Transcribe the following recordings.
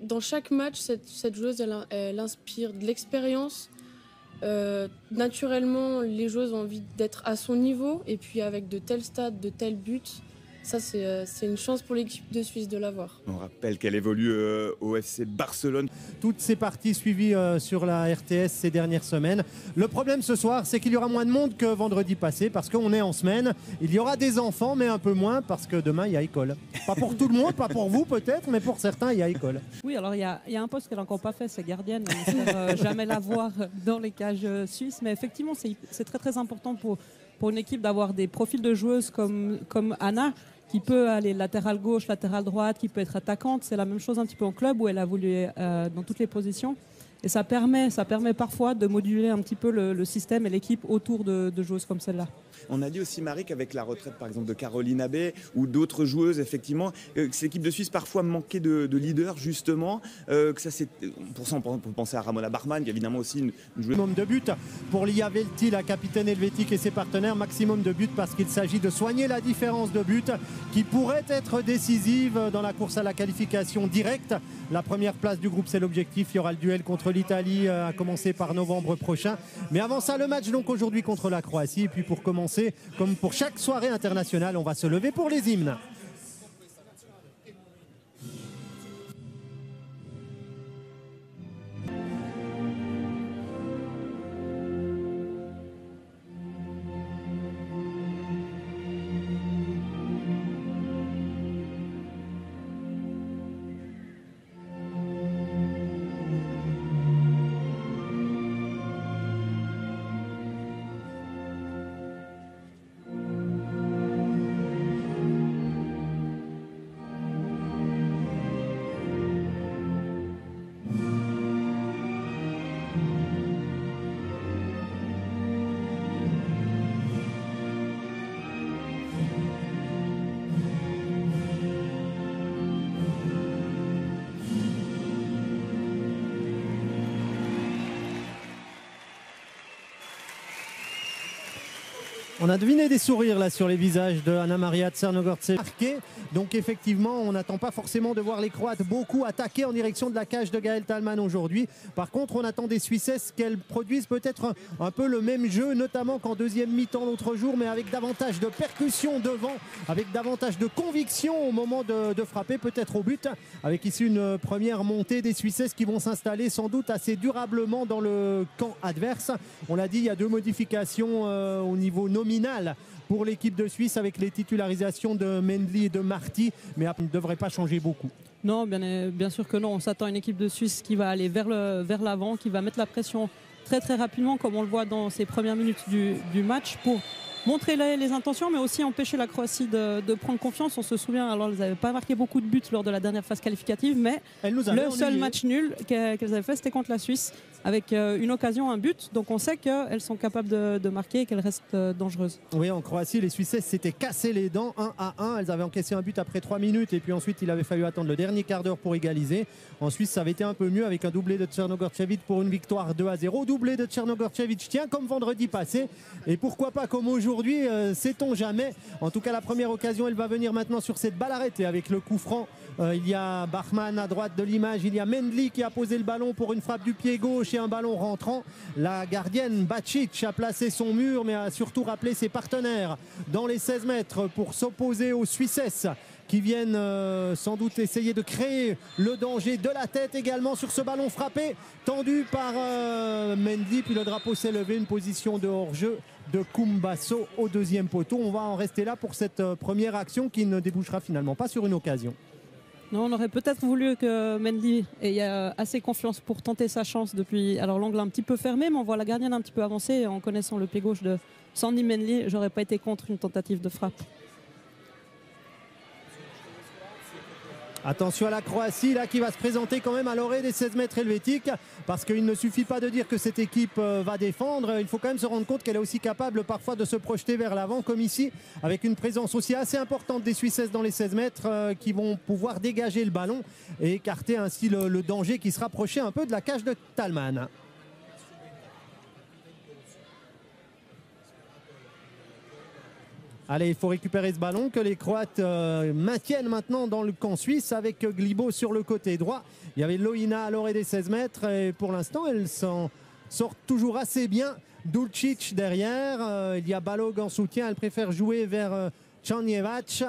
dans chaque match, cette joueuse, elle inspire de l'expérience. Naturellement, les joueuses ont envie d'être à son niveau. Et puis avec de tels stats, de tels buts, ça c'est une chance pour l'équipe de Suisse de l'avoir. On rappelle qu'elle évolue au FC Barcelone. Toutes ces parties suivies sur la RTS ces dernières semaines. Le problème ce soir, c'est qu'il y aura moins de monde que vendredi passé parce qu'on est en semaine. Il y aura des enfants, mais un peu moins parce que demain, il y a école. Pas pour tout le monde, pas pour vous peut-être, mais pour certains, il y a école. Oui, alors il y a un poste qu'elle n'a encore pas fait, c'est gardienne. On n'espère jamais la voir dans les cages suisses. Mais effectivement, c'est très très important pour une équipe d'avoir des profils de joueuses comme Anna, qui peut aller latéral gauche, latéral droite, qui peut être attaquante. C'est la même chose un petit peu en club où elle a voulu dans toutes les positions. Et ça permet parfois de moduler un petit peu le système et l'équipe autour de joueuses comme celle-là. On a dit aussi, Marie, qu'avec la retraite, par exemple, de Caroline Abbé ou d'autres joueuses, effectivement, que cette équipe de Suisse parfois manquait de leader, justement. Que ça, pour ça, on peut penser à Ramona Bachmann, qui est évidemment aussi une joueuse. Maximum de buts pour Lia Velti, la capitaine helvétique et ses partenaires. Maximum de buts parce qu'il s'agit de soigner la différence de buts qui pourrait être décisive dans la course à la qualification directe. La première place du groupe, c'est l'objectif. Il y aura le duel contre l'Italie à commencer par novembre prochain. Mais avant ça, le match donc aujourd'hui contre la Croatie. Et puis pour commencer, comme pour chaque soirée internationale, on va se lever pour les hymnes. On a deviné des sourires là sur les visages de Anna-Maria Crnogorce. Donc effectivement, on n'attend pas forcément de voir les Croates beaucoup attaquer en direction de la cage de Gaëlle Thalmann aujourd'hui. Par contre, on attend des Suissesses qu'elles produisent peut-être un peu le même jeu, notamment qu'en deuxième mi-temps l'autre jour, mais avec davantage de percussion devant, avec davantage de conviction au moment de frapper, peut-être au but, avec ici une première montée des Suissesses qui vont s'installer sans doute assez durablement dans le camp adverse. On l'a dit, il y a deux modifications au niveau nominal pour l'équipe de Suisse avec les titularisations de Mendli et de Marti, mais ça ne devrait pas changer beaucoup. Non, bien sûr que non. On s'attend à une équipe de Suisse qui va aller vers l'avant, qui va mettre la pression très très rapidement, comme on le voit dans ces premières minutes du match, pour montrer les intentions, mais aussi empêcher la Croatie de prendre confiance. On se souvient, alors elles n'avaient pas marqué beaucoup de buts lors de la dernière phase qualificative, mais le seul match nul qu'elles avaient fait, c'était contre la Suisse, avec une occasion, un but. Donc on sait qu'elles sont capables de marquer et qu'elles restent dangereuses. Oui, en Croatie, les Suissesses s'étaient cassé les dents 1-1. Elles avaient encaissé un but après 3 minutes et puis ensuite il avait fallu attendre le dernier quart d'heure pour égaliser. En Suisse, ça avait été un peu mieux avec un doublé de Crnogorcevic pour une victoire 2-0. Doublé de Crnogorcevic, tiens, comme vendredi passé. Et pourquoi pas comme aujourd'hui, sait-on jamais. En tout cas, la première occasion, elle va venir maintenant sur cette balle arrêtée avec le coup franc. Il y a Bachmann à droite de l'image. Il y a Mendli qui a posé le ballon pour une frappe du pied gauche et un ballon rentrant. La gardienne Bacic a placé son mur, mais a surtout rappelé ses partenaires dans les 16 mètres pour s'opposer aux Suissesses qui viennent sans doute essayer de créer le danger de la tête également sur ce ballon frappé, tendu par Mendli, puis le drapeau s'est levé, une position de hors-jeu de Kumbasso au deuxième poteau. On va en rester là pour cette première action qui ne débouchera finalement pas sur une occasion. Non, on aurait peut-être voulu que Mendli ait assez confiance pour tenter sa chance depuis. Alors l'angle un petit peu fermé, mais on voit la gardienne un petit peu avancée. En connaissant le pied gauche de Sandy Mendli, j'aurais pas été contre une tentative de frappe. Attention à la Croatie là qui va se présenter quand même à l'orée des 16 mètres helvétiques, parce qu'il ne suffit pas de dire que cette équipe va défendre, il faut quand même se rendre compte qu'elle est aussi capable parfois de se projeter vers l'avant, comme ici avec une présence aussi assez importante des Suissesses dans les 16 mètres qui vont pouvoir dégager le ballon et écarter ainsi le danger qui se rapprochait un peu de la cage de Thalmann. Allez, il faut récupérer ce ballon que les Croates maintiennent maintenant dans le camp suisse avec Glibo sur le côté droit. Il y avait Loina à l'orée des 16 mètres et pour l'instant, elle s'en sort toujours assez bien. Dulcic derrière, il y a Balog en soutien, elle préfère jouer vers Czarnievac.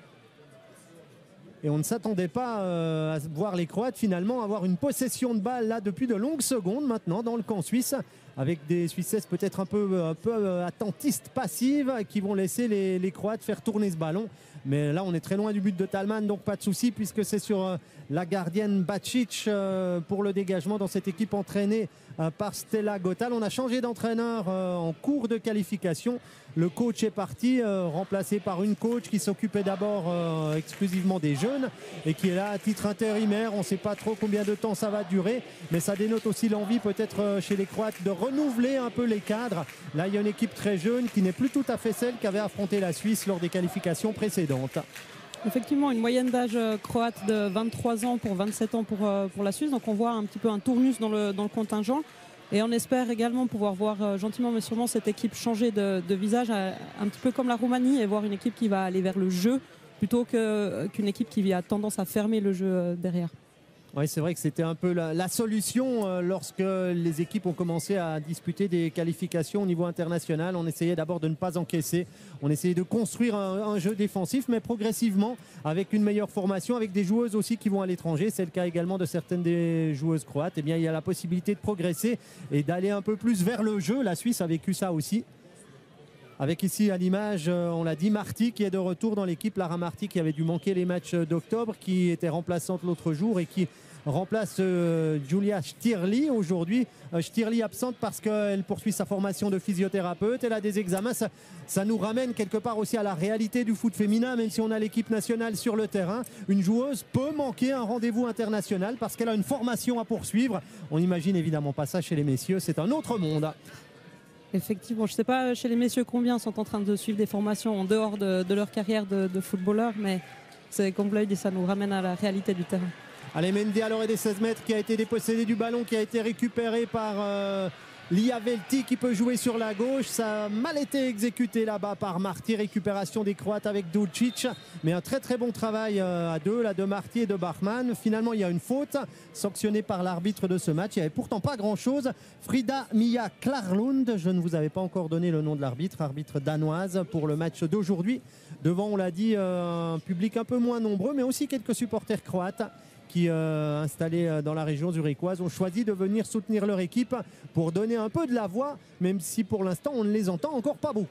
Et on ne s'attendait pas à voir les Croates finalement avoir une possession de balle là depuis de longues secondes maintenant dans le camp suisse, avec des Suissesses peut-être un peu attentistes, passives, qui vont laisser les Croates faire tourner ce ballon. Mais là on est très loin du but de Thalmann, donc pas de souci puisque c'est sur la gardienne Bacic pour le dégagement dans cette équipe entraînée par Stella Gottal. On a changé d'entraîneur en cours de qualification. Le coach est parti, remplacé par une coach qui s'occupait d'abord exclusivement des jeunes et qui est là à titre intérimaire. On ne sait pas trop combien de temps ça va durer, mais ça dénote aussi l'envie peut-être chez les Croates de renouveler un peu les cadres. Là, il y a une équipe très jeune qui n'est plus tout à fait celle qu'avait affronté la Suisse lors des qualifications précédentes. Effectivement, une moyenne d'âge croate de 23 ans pour 27 ans pour la Suisse. Donc on voit un petit peu un tournus dans le contingent. Et on espère également pouvoir voir gentiment mais sûrement cette équipe changer de visage, un petit peu comme la Roumanie, et voir une équipe qui va aller vers le jeu plutôt qu'une équipe qui a tendance à fermer le jeu derrière. Oui, c'est vrai que c'était un peu la solution lorsque les équipes ont commencé à disputer des qualifications au niveau international. On essayait d'abord de ne pas encaisser, on essayait de construire un jeu défensif, mais progressivement avec une meilleure formation, avec des joueuses aussi qui vont à l'étranger. C'est le cas également de certaines des joueuses croates. Eh bien, il y a la possibilité de progresser et d'aller un peu plus vers le jeu. La Suisse a vécu ça aussi. Avec ici à l'image, on l'a dit, Marti qui est de retour dans l'équipe. Lara Marti qui avait dû manquer les matchs d'octobre, qui était remplaçante l'autre jour et qui remplace Julia Stirli aujourd'hui. Stirli absente parce qu'elle poursuit sa formation de physiothérapeute. Elle a des examens. Ça nous ramène quelque part aussi à la réalité du foot féminin, même si on a l'équipe nationale sur le terrain. Une joueuse peut manquer un rendez-vous international parce qu'elle a une formation à poursuivre. On n'imagine évidemment pas ça chez les messieurs. C'est un autre monde. Effectivement, je ne sais pas chez les messieurs combien sont en train de suivre des formations en dehors de leur carrière de footballeur, mais c'est comme vous l'avez dit, ça nous ramène à la réalité du terrain. Allez, Mendy à l'orée des 16 mètres qui a été dépossédé du ballon, qui a été récupéré par Lia Velti qui peut jouer sur la gauche. Ça a mal été exécuté là-bas par Marti. Récupération des Croates avec Dulcic, mais un très très bon travail à deux, là, de Marti et de Bachmann. Finalement, il y a une faute sanctionnée par l'arbitre de ce match. Il n'y avait pourtant pas grand-chose. Frida Mia Klarlund, je ne vous avais pas encore donné le nom de l'arbitre, arbitre danoise pour le match d'aujourd'hui. Devant, on l'a dit, un public un peu moins nombreux, mais aussi quelques supporters croates qui, installés dans la région zurichoise, ont choisi de venir soutenir leur équipe pour donner un peu de la voix, même si pour l'instant on ne les entend encore pas beaucoup.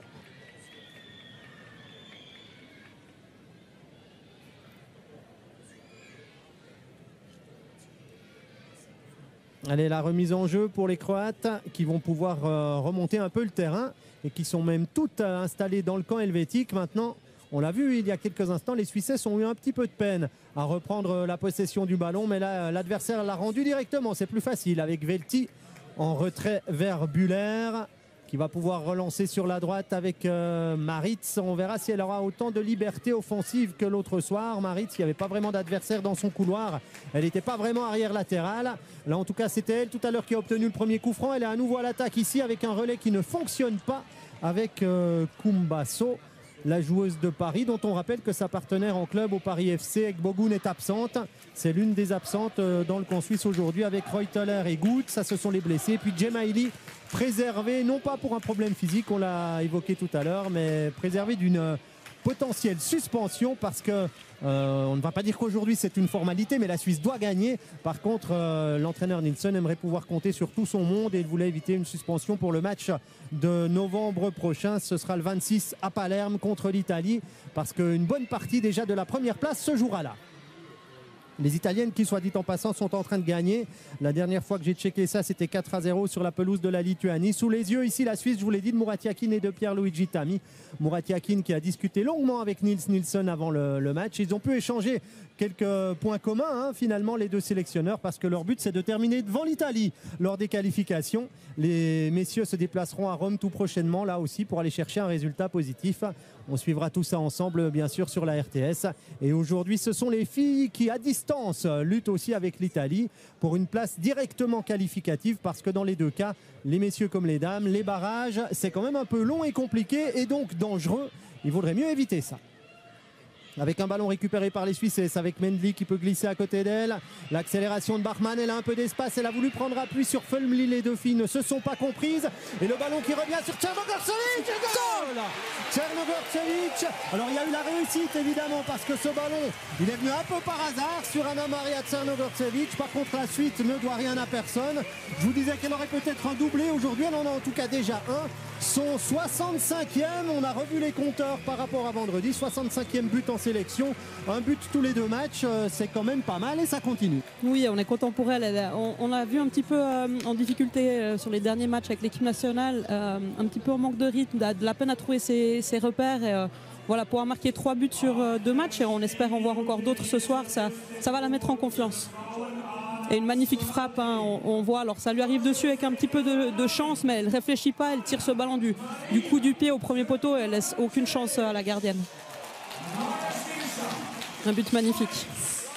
Allez, la remise en jeu pour les Croates qui vont pouvoir remonter un peu le terrain et qui sont même toutes installées dans le camp helvétique maintenant. On l'a vu il y a quelques instants, les Suissesses ont eu un petit peu de peine à reprendre la possession du ballon, mais là l'adversaire l'a rendu directement, c'est plus facile avec Velti en retrait vers Buller qui va pouvoir relancer sur la droite avec Maritz. On verra si elle aura autant de liberté offensive que l'autre soir. Maritz, il n'y avait pas vraiment d'adversaire dans son couloir, elle n'était pas vraiment arrière latérale. Là en tout cas c'était elle tout à l'heure qui a obtenu le premier coup franc. Elle est à nouveau à l'attaque ici avec un relais qui ne fonctionne pas avec Kumbasso, la joueuse de Paris, dont on rappelle que sa partenaire en club au Paris FC, Ekbogun, est absente. C'est l'une des absentes dans le camp suisse aujourd'hui avec Reuteler et Gut. Ça, ce sont les blessés. Et puis Gemaili, préservé, non pas pour un problème physique, on l'a évoqué tout à l'heure, mais préservé d'une potentielle suspension parce que on ne va pas dire qu'aujourd'hui c'est une formalité, mais la Suisse doit gagner. Par contre, l'entraîneur Nilsson aimerait pouvoir compter sur tout son monde et il voulait éviter une suspension pour le match de novembre prochain. Ce sera le 26 à Palerme contre l'Italie, parce qu'une bonne partie déjà de la première place se jouera là. Les Italiennes qui, soit dit en passant, sont en train de gagner. La dernière fois que j'ai checké ça, c'était 4-0 sur la pelouse de la Lituanie. Sous les yeux ici, la Suisse, je vous l'ai dit, de Murat Yakin et de Pierluigi Tami. Murat Yakin qui a discuté longuement avec Nils Nilsson avant le match. Ils ont pu échanger quelques points communs, finalement, les deux sélectionneurs, parce que leur but, c'est de terminer devant l'Italie lors des qualifications. Les messieurs se déplaceront à Rome tout prochainement, là aussi, pour aller chercher un résultat positif. On suivra tout ça ensemble, bien sûr, sur la RTS. Et aujourd'hui, ce sont les filles qui, à distance, luttent aussi avec l'Italie pour une place directement qualificative, parce que dans les deux cas, les messieurs comme les dames, les barrages, c'est quand même un peu long et compliqué et donc dangereux. Il vaudrait mieux éviter ça. Avec un ballon récupéré par les Suisses, avec Mendli qui peut glisser à côté d'elle. L'accélération de Bachmann, elle a un peu d'espace, elle a voulu prendre appui sur Fulmli, les deux filles ne se sont pas comprises. Et le ballon qui revient sur Tchernogorcevic, goal Tchernogorcevic. Alors il y a eu la réussite évidemment parce que ce ballon, il est venu un peu par hasard sur Anna Maria Tchernogorcevic. Par contre la suite ne doit rien à personne. Je vous disais qu'elle aurait peut-être un doublé aujourd'hui, elle en a en tout cas déjà un. Son 65e, on a revu les compteurs par rapport à vendredi, 65e but en sélection, un but tous les 2 matchs, c'est quand même pas mal et ça continue. Oui, on est content pour elle. On l'a vu un petit peu en difficulté sur les derniers matchs avec l'équipe nationale, un petit peu en manque de rythme, de la peine à trouver ses repères. Et, voilà, pouvoir marquer 3 buts sur 2 matchs et on espère en voir encore d'autres ce soir, ça va la mettre en confiance. Et une magnifique frappe, hein, on voit, alors ça lui arrive dessus avec un petit peu de chance, mais elle ne réfléchit pas, elle tire ce ballon du coup du pied au premier poteau et elle laisse aucune chance à la gardienne. Un but magnifique.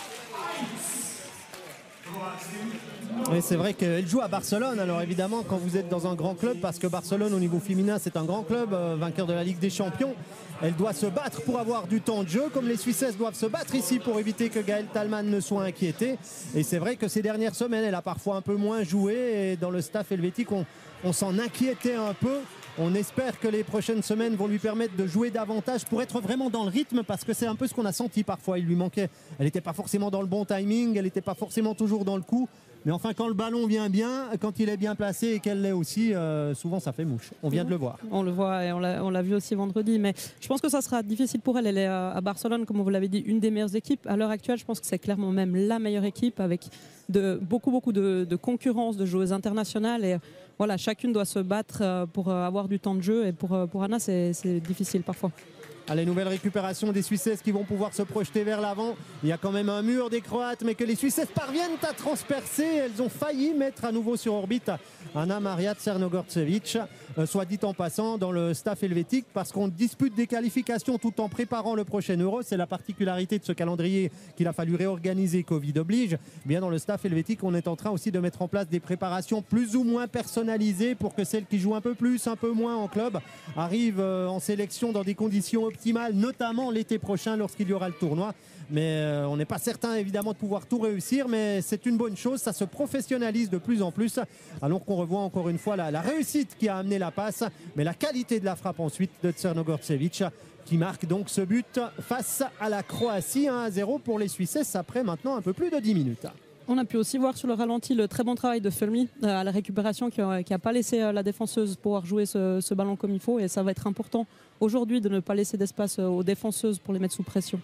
Et c'est vrai qu'elle joue à Barcelone, alors évidemment quand vous êtes dans un grand club, parce que Barcelone au niveau féminin c'est un grand club, vainqueur de la Ligue des Champions, elle doit se battre pour avoir du temps de jeu, comme les Suissesses doivent se battre ici pour éviter que Gaëlle Thalmann ne soit inquiétée. Et c'est vrai que ces dernières semaines elle a parfois un peu moins joué et dans le staff helvétique on s'en inquiétait un peu. On espère que les prochaines semaines vont lui permettre de jouer davantage pour être vraiment dans le rythme, parce que c'est un peu ce qu'on a senti parfois. Il lui manquait, elle n'était pas forcément dans le bon timing, elle n'était pas forcément toujours dans le coup. Mais enfin, quand le ballon vient bien, quand il est bien placé et qu'elle l'est aussi, souvent ça fait mouche. On vient de le voir. On le voit et on l'a vu aussi vendredi. Mais je pense que ça sera difficile pour elle. Elle est à Barcelone, comme vous l'avez dit, une des meilleures équipes. À l'heure actuelle, je pense que c'est clairement même la meilleure équipe, avec beaucoup de concurrence, de joueuses internationales. Et voilà, chacune doit se battre pour avoir du temps de jeu. Et pour Anna, c'est difficile parfois. Allez, nouvelle récupération des Suissesses qui vont pouvoir se projeter vers l'avant. Il y a quand même un mur des Croates, mais que les Suissesses parviennent à transpercer. Elles ont failli mettre à nouveau sur orbite Anna Maria Tchernogorcevic, soit dit en passant dans le staff helvétique, parce qu'on dispute des qualifications tout en préparant le prochain Euro. C'est la particularité de ce calendrier qu'il a fallu réorganiser, Covid oblige. Bien dans le staff helvétique, on est en train aussi de mettre en place des préparations plus ou moins personnalisées pour que celles qui jouent un peu plus, un peu moins en club arrivent en sélection dans des conditions optimales, notamment l'été prochain lorsqu'il y aura le tournoi. Mais on n'est pas certain évidemment de pouvoir tout réussir, mais c'est une bonne chose, ça se professionnalise de plus en plus, alors qu'on revoit encore une fois la réussite qui a amené la passe, mais la qualité de la frappe ensuite de Tchernogorcevic, qui marque donc ce but face à la Croatie, 1-0 pour les Suissesses après maintenant un peu plus de 10 minutes. On a pu aussi voir sur le ralenti le très bon travail de Fulmi à la récupération, qui n'a pas laissé la défenseuse pouvoir jouer ce ballon comme il faut, et ça va être important aujourd'hui de ne pas laisser d'espace aux défenseuses pour les mettre sous pression.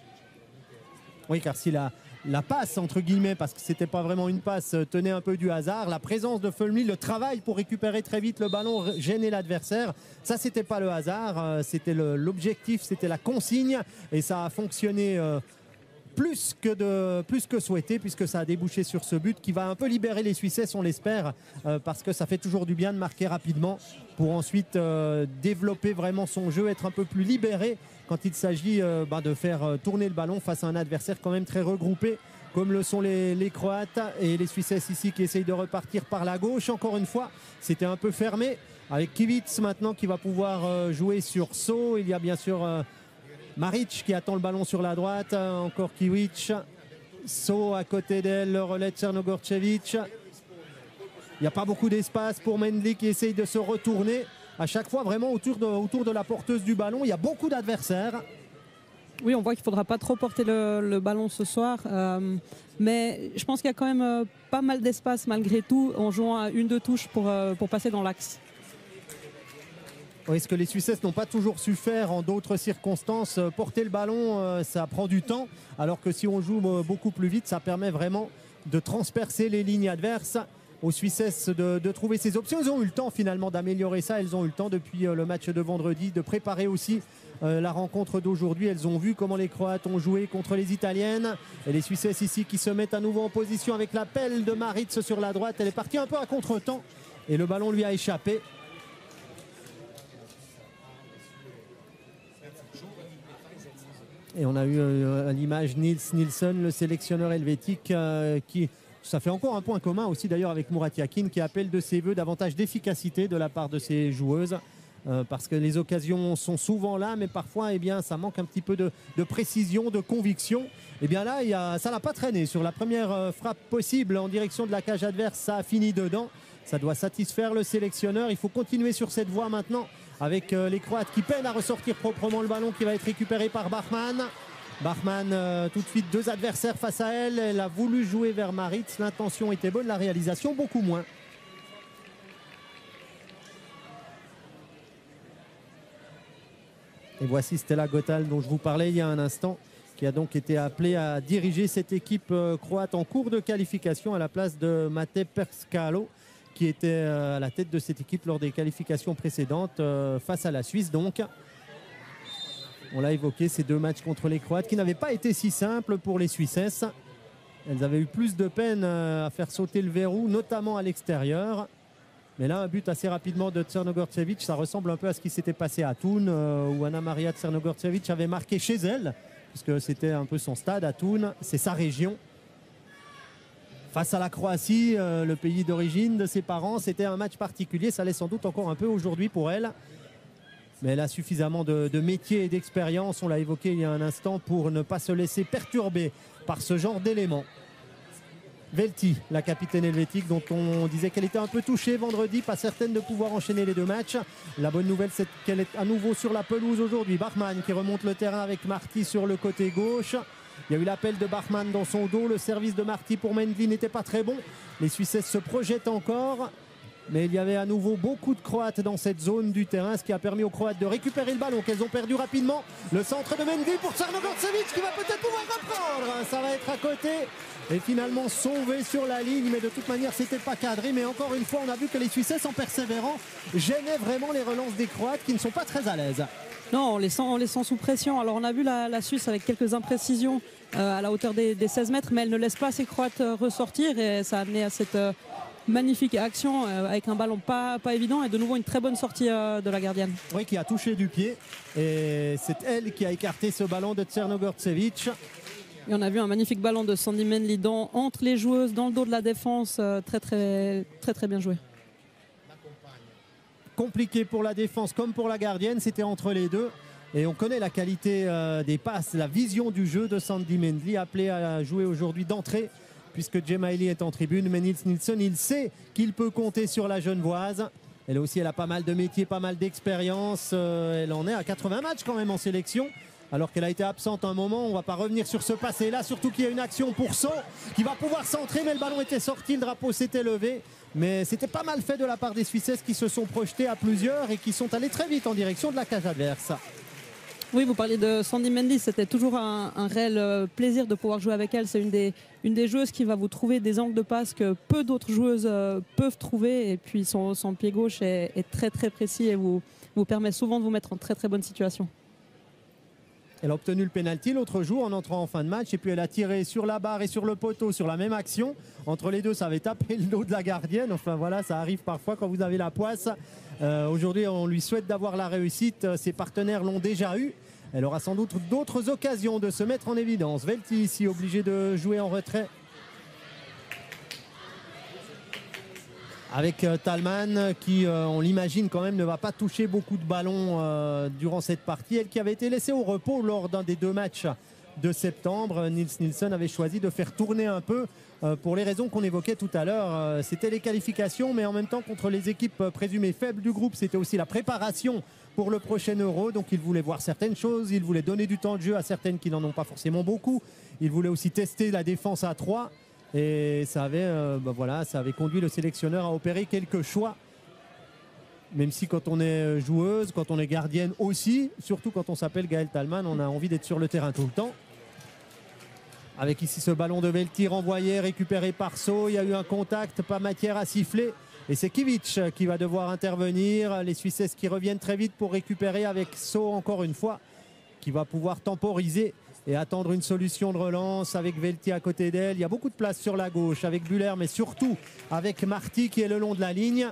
Oui, car si la passe, entre guillemets, parce que c'était pas vraiment une passe, tenait un peu du hasard, la présence de Fulmi, le travail pour récupérer très vite le ballon, gêner l'adversaire, ça c'était pas le hasard, c'était l'objectif, c'était la consigne, et ça a fonctionné plus que souhaité, puisque ça a débouché sur ce but qui va un peu libérer les Suissesses, on l'espère, parce que ça fait toujours du bien de marquer rapidement pour ensuite développer vraiment son jeu, être un peu plus libéré quand il s'agit de faire tourner le ballon face à un adversaire quand même très regroupé comme le sont les Croates et les Suissesses ici qui essayent de repartir par la gauche. Encore une fois, c'était un peu fermé avec Kivitz maintenant qui va pouvoir jouer sur So. Il y a bien sûr Maric qui attend le ballon sur la droite, encore Kivitz, So à côté d'elle, le relais de Tchernogorcevic. Il n'y a pas beaucoup d'espace pour Mendli qui essaye de se retourner. À chaque fois vraiment autour de la porteuse du ballon, il y a beaucoup d'adversaires. Oui, on voit qu'il ne faudra pas trop porter le ballon ce soir, mais je pense qu'il y a quand même pas mal d'espace malgré tout en jouant à 1-2 touches pour passer dans l'axe. Oui, ce que les Suissesses n'ont pas toujours su faire en d'autres circonstances, porter le ballon, ça prend du temps, alors que si on joue beaucoup plus vite, ça permet vraiment de transpercer les lignes adverses. Aux Suissesses de trouver ces options. Ils ont eu le temps finalement d'améliorer ça. Elles ont eu le temps depuis le match de vendredi de préparer aussi la rencontre d'aujourd'hui. Elles ont vu comment les Croates ont joué contre les Italiennes. Et les Suissesses ici qui se mettent à nouveau en position avec l'appel de Maritz sur la droite. Elle est partie un peu à contre-temps et le ballon lui a échappé. Et on a eu à l'image Nils Nilsson, le sélectionneur helvétique qui... Ça fait encore un point commun aussi d'ailleurs avec Murat Yakin qui appelle de ses voeux davantage d'efficacité de la part de ses joueuses. parce que les occasions sont souvent là, mais parfois eh bien, ça manque un petit peu de précision, de conviction. Et bien là, ça n'a pas traîné. Sur la première frappe possible en direction de la cage adverse, ça a fini dedans. Ça doit satisfaire le sélectionneur. Il faut continuer sur cette voie maintenant avec les Croates qui peinent à ressortir proprement le ballon qui va être récupéré par Bachmann. Bachmann, tout de suite, 2 adversaires face à elle. Elle a voulu jouer vers Maritz. L'intention était bonne, la réalisation beaucoup moins. Et voici Stella Gottal dont je vous parlais il y a un instant, qui a donc été appelée à diriger cette équipe croate en cours de qualification à la place de Mate Perskalo, qui était à la tête de cette équipe lors des qualifications précédentes face à la Suisse. Donc, on l'a évoqué, ces 2 matchs contre les Croates qui n'avaient pas été si simples pour les Suissesses. Elles avaient eu plus de peine à faire sauter le verrou, notamment à l'extérieur. Mais là, un but assez rapidement de Crnogorcevic, ça ressemble un peu à ce qui s'était passé à Thun, où Anna Maria Crnogorcevic avait marqué chez elle, puisque c'était un peu son stade à Thun, c'est sa région. Face à la Croatie, le pays d'origine de ses parents, c'était un match particulier, ça l'est sans doute encore un peu aujourd'hui pour elle. Mais elle a suffisamment de métier et d'expérience, on l'a évoqué il y a un instant, pour ne pas se laisser perturber par ce genre d'éléments. Velti, la capitaine helvétique dont on disait qu'elle était un peu touchée vendredi, pas certaine de pouvoir enchaîner les 2 matchs. La bonne nouvelle, c'est qu'elle est à nouveau sur la pelouse aujourd'hui. Bachmann qui remonte le terrain avec Marti sur le côté gauche. Il y a eu l'appel de Bachmann dans son dos. Le service de Marti pour Mendli n'était pas très bon. Les Suissesses se projettent encore. Mais il y avait à nouveau beaucoup de Croates dans cette zone du terrain, ce qui a permis aux Croates de récupérer le ballon qu'elles ont perdu rapidement. Le centre de Mendli pour Crnogorcevic qui va peut-être pouvoir reprendre. Ça va être à côté. Et finalement sauvé sur la ligne, mais de toute manière c'était pas cadré. Mais encore une fois, on a vu que les Suissesses, en persévérant, gênaient vraiment les relances des Croates qui ne sont pas très à l'aise. Non, on les sent sous pression. Alors on a vu la Suisse avec quelques imprécisions à la hauteur des 16 mètres, mais elle ne laisse pas ses Croates ressortir, et ça a amené à cette magnifique action avec un ballon pas évident, et de nouveau une très bonne sortie de la gardienne. Oui, qui a touché du pied, et c'est elle qui a écarté ce ballon de Crnogorcevic. Et on a vu un magnifique ballon de Sandy Mendli entre les joueuses, dans le dos de la défense, très bien joué. Compliqué pour la défense comme pour la gardienne, c'était entre les deux. Et on connaît la qualité des passes, la vision du jeu de Sandy Mendli, appelée à jouer aujourd'hui d'entrée, puisque Gemaili est en tribune. Mais Nils Nilsson, il sait qu'il peut compter sur la Genevoise. Elle aussi, elle a pas mal de métier, pas mal d'expérience. Elle en est à 80 matchs quand même en sélection, alors qu'elle a été absente un moment. On ne va pas revenir sur ce passé-là, surtout qu'il y a une action pour So qui va pouvoir centrer, mais le ballon était sorti, le drapeau s'était levé. Mais c'était pas mal fait de la part des Suissesses qui se sont projetées à plusieurs et qui sont allées très vite en direction de la cage adverse. Oui, vous parliez de Sandy Mendli, c'était toujours un réel plaisir de pouvoir jouer avec elle. C'est une des joueuses qui va vous trouver des angles de passe que peu d'autres joueuses peuvent trouver. Et puis son pied gauche est très précis et vous permet souvent de vous mettre en très bonne situation. Elle a obtenu le pénalty l'autre jour en entrant en fin de match, et puis elle a tiré sur la barre et sur le poteau sur la même action. Entre les deux, ça avait tapé le dos de la gardienne. Enfin voilà, ça arrive parfois quand vous avez la poisse. Aujourd'hui, on lui souhaite d'avoir la réussite. Ses partenaires l'ont déjà eu. Elle aura sans doute d'autres occasions de se mettre en évidence. Velti ici obligé de jouer en retrait avec Thalmann qui, on l'imagine quand même, ne va pas toucher beaucoup de ballons durant cette partie. Elle qui avait été laissée au repos lors d'un des 2 matchs de septembre. Nils Nilsson avait choisi de faire tourner un peu pour les raisons qu'on évoquait tout à l'heure. C'était les qualifications, mais en même temps contre les équipes présumées faibles du groupe, c'était aussi la préparation pour le prochain Euro. Donc il voulait voir certaines choses, il voulait donner du temps de jeu à certaines qui n'en ont pas forcément beaucoup. Il voulait aussi tester la défense à 3. Et ça avait, ça avait conduit le sélectionneur à opérer quelques choix. Même si quand on est joueuse, quand on est gardienne aussi, surtout quand on s'appelle Gaëlle Thalmann, on a envie d'être sur le terrain tout le temps. Avec ici ce ballon de Velti renvoyé, récupéré par So. Il y a eu un contact, pas matière à siffler. Et c'est Kivic qui va devoir intervenir. Les Suissesses qui reviennent très vite pour récupérer avec So encore une fois, qui va pouvoir temporiser et attendre une solution de relance avec Velti à côté d'elle. Il y a beaucoup de place sur la gauche avec Buller, mais surtout avec Marti qui est le long de la ligne.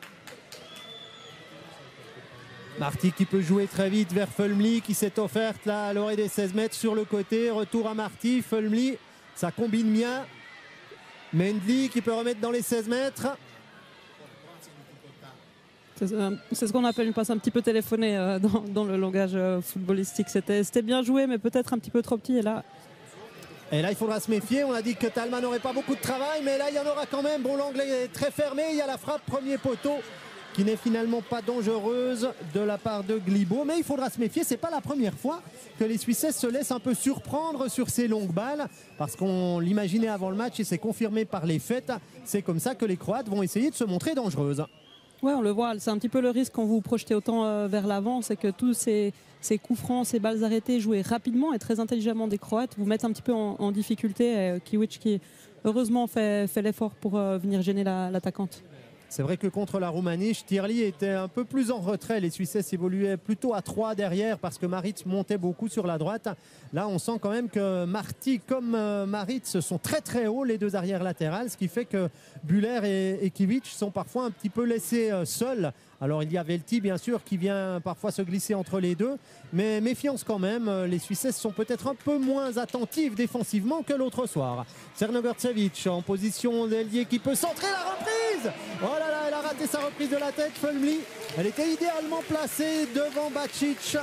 Marti qui peut jouer très vite vers Fulmli qui s'est offerte là à l'orée des 16 mètres sur le côté. Retour à Marti, Fulmli, ça combine bien. Mendli qui peut remettre dans les 16 mètres. C'est ce qu'on appelle une passe un petit peu téléphonée dans le langage footballistique. C'était bien joué, mais peut-être un petit peu trop petit. Et là, il faudra se méfier. On a dit que Thalmann n'aurait pas beaucoup de travail, mais là, il y en aura quand même. Bon, l'angle est très fermé. Il y a la frappe premier poteau qui n'est finalement pas dangereuse de la part de Glibo. Mais il faudra se méfier. C'est pas la première fois que les Suisses se laissent un peu surprendre sur ces longues balles, parce qu'on l'imaginait avant le match et c'est confirmé par les faits. C'est comme ça que les Croates vont essayer de se montrer dangereuses. Oui, on le voit. C'est un petit peu le risque quand vous vous projetez autant vers l'avant, c'est que tous ces coups francs, ces balles arrêtées jouées rapidement et très intelligemment des Croates vous mettent un petit peu en difficulté. Kiewicz qui heureusement fait l'effort pour venir gêner l'attaquante. C'est vrai que contre la Roumanie, Stierli était un peu plus en retrait. Les Suisses évoluaient plutôt à 3 derrière parce que Maritz montait beaucoup sur la droite. Là, on sent quand même que Marti comme Maritz sont très très hauts, les deux arrières latérales, ce qui fait que Buller et Kiewicz sont parfois un petit peu laissés seuls. Alors il y a Velti bien sûr qui vient parfois se glisser entre les deux, mais méfiance quand même, les Suisses sont peut-être un peu moins attentifs défensivement que l'autre soir. Crnogorcevic en position d'ailier qui peut centrer la reprise. Oh là là, elle a raté sa reprise de la tête, Fulmli. Elle était idéalement placée devant Bacic.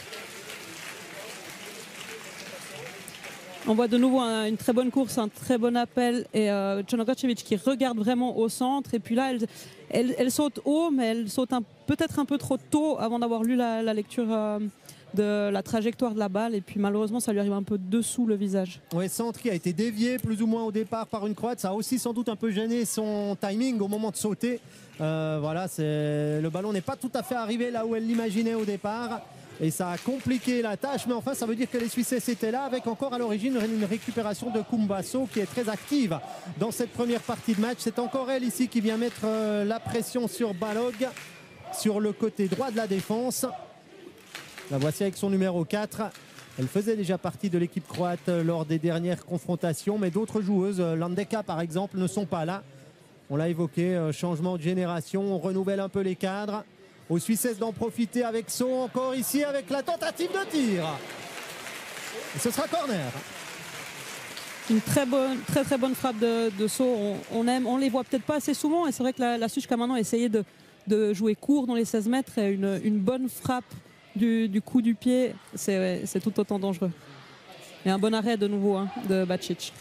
On voit de nouveau une très bonne course, un très bon appel et Crnogorcevic qui regarde vraiment au centre et puis là elle saute haut mais elle saute peut-être un peu trop tôt avant d'avoir lu la lecture de la trajectoire de la balle et puis malheureusement ça lui arrive un peu dessous le visage. Oui, centre qui a été dévié plus ou moins au départ par une Croate, ça a aussi sans doute un peu gêné son timing au moment de sauter. Voilà, le ballon n'est pas tout à fait arrivé là où elle l'imaginait au départ. Et ça a compliqué la tâche, mais enfin ça veut dire que les Suisses étaient là avec encore à l'origine une récupération de Kumbasso qui est très active dans cette première partie de match. C'est encore elle ici qui vient mettre la pression sur Balog sur le côté droit de la défense. La voici avec son numéro 4. Elle faisait déjà partie de l'équipe croate lors des dernières confrontations, mais d'autres joueuses, Landeka par exemple, ne sont pas là. On l'a évoqué, changement de génération, on renouvelle un peu les cadres. Aux Suisses d'en profiter avec So encore ici avec la tentative de tir. Et ce sera corner. Une très bonne frappe de So. On les voit peut-être pas assez souvent et c'est vrai que la Suisse jusqu'à maintenant a essayé de jouer court dans les 16 mètres et une bonne frappe du coup du pied, c'est tout autant dangereux. Et un bon arrêt de nouveau de Bacic.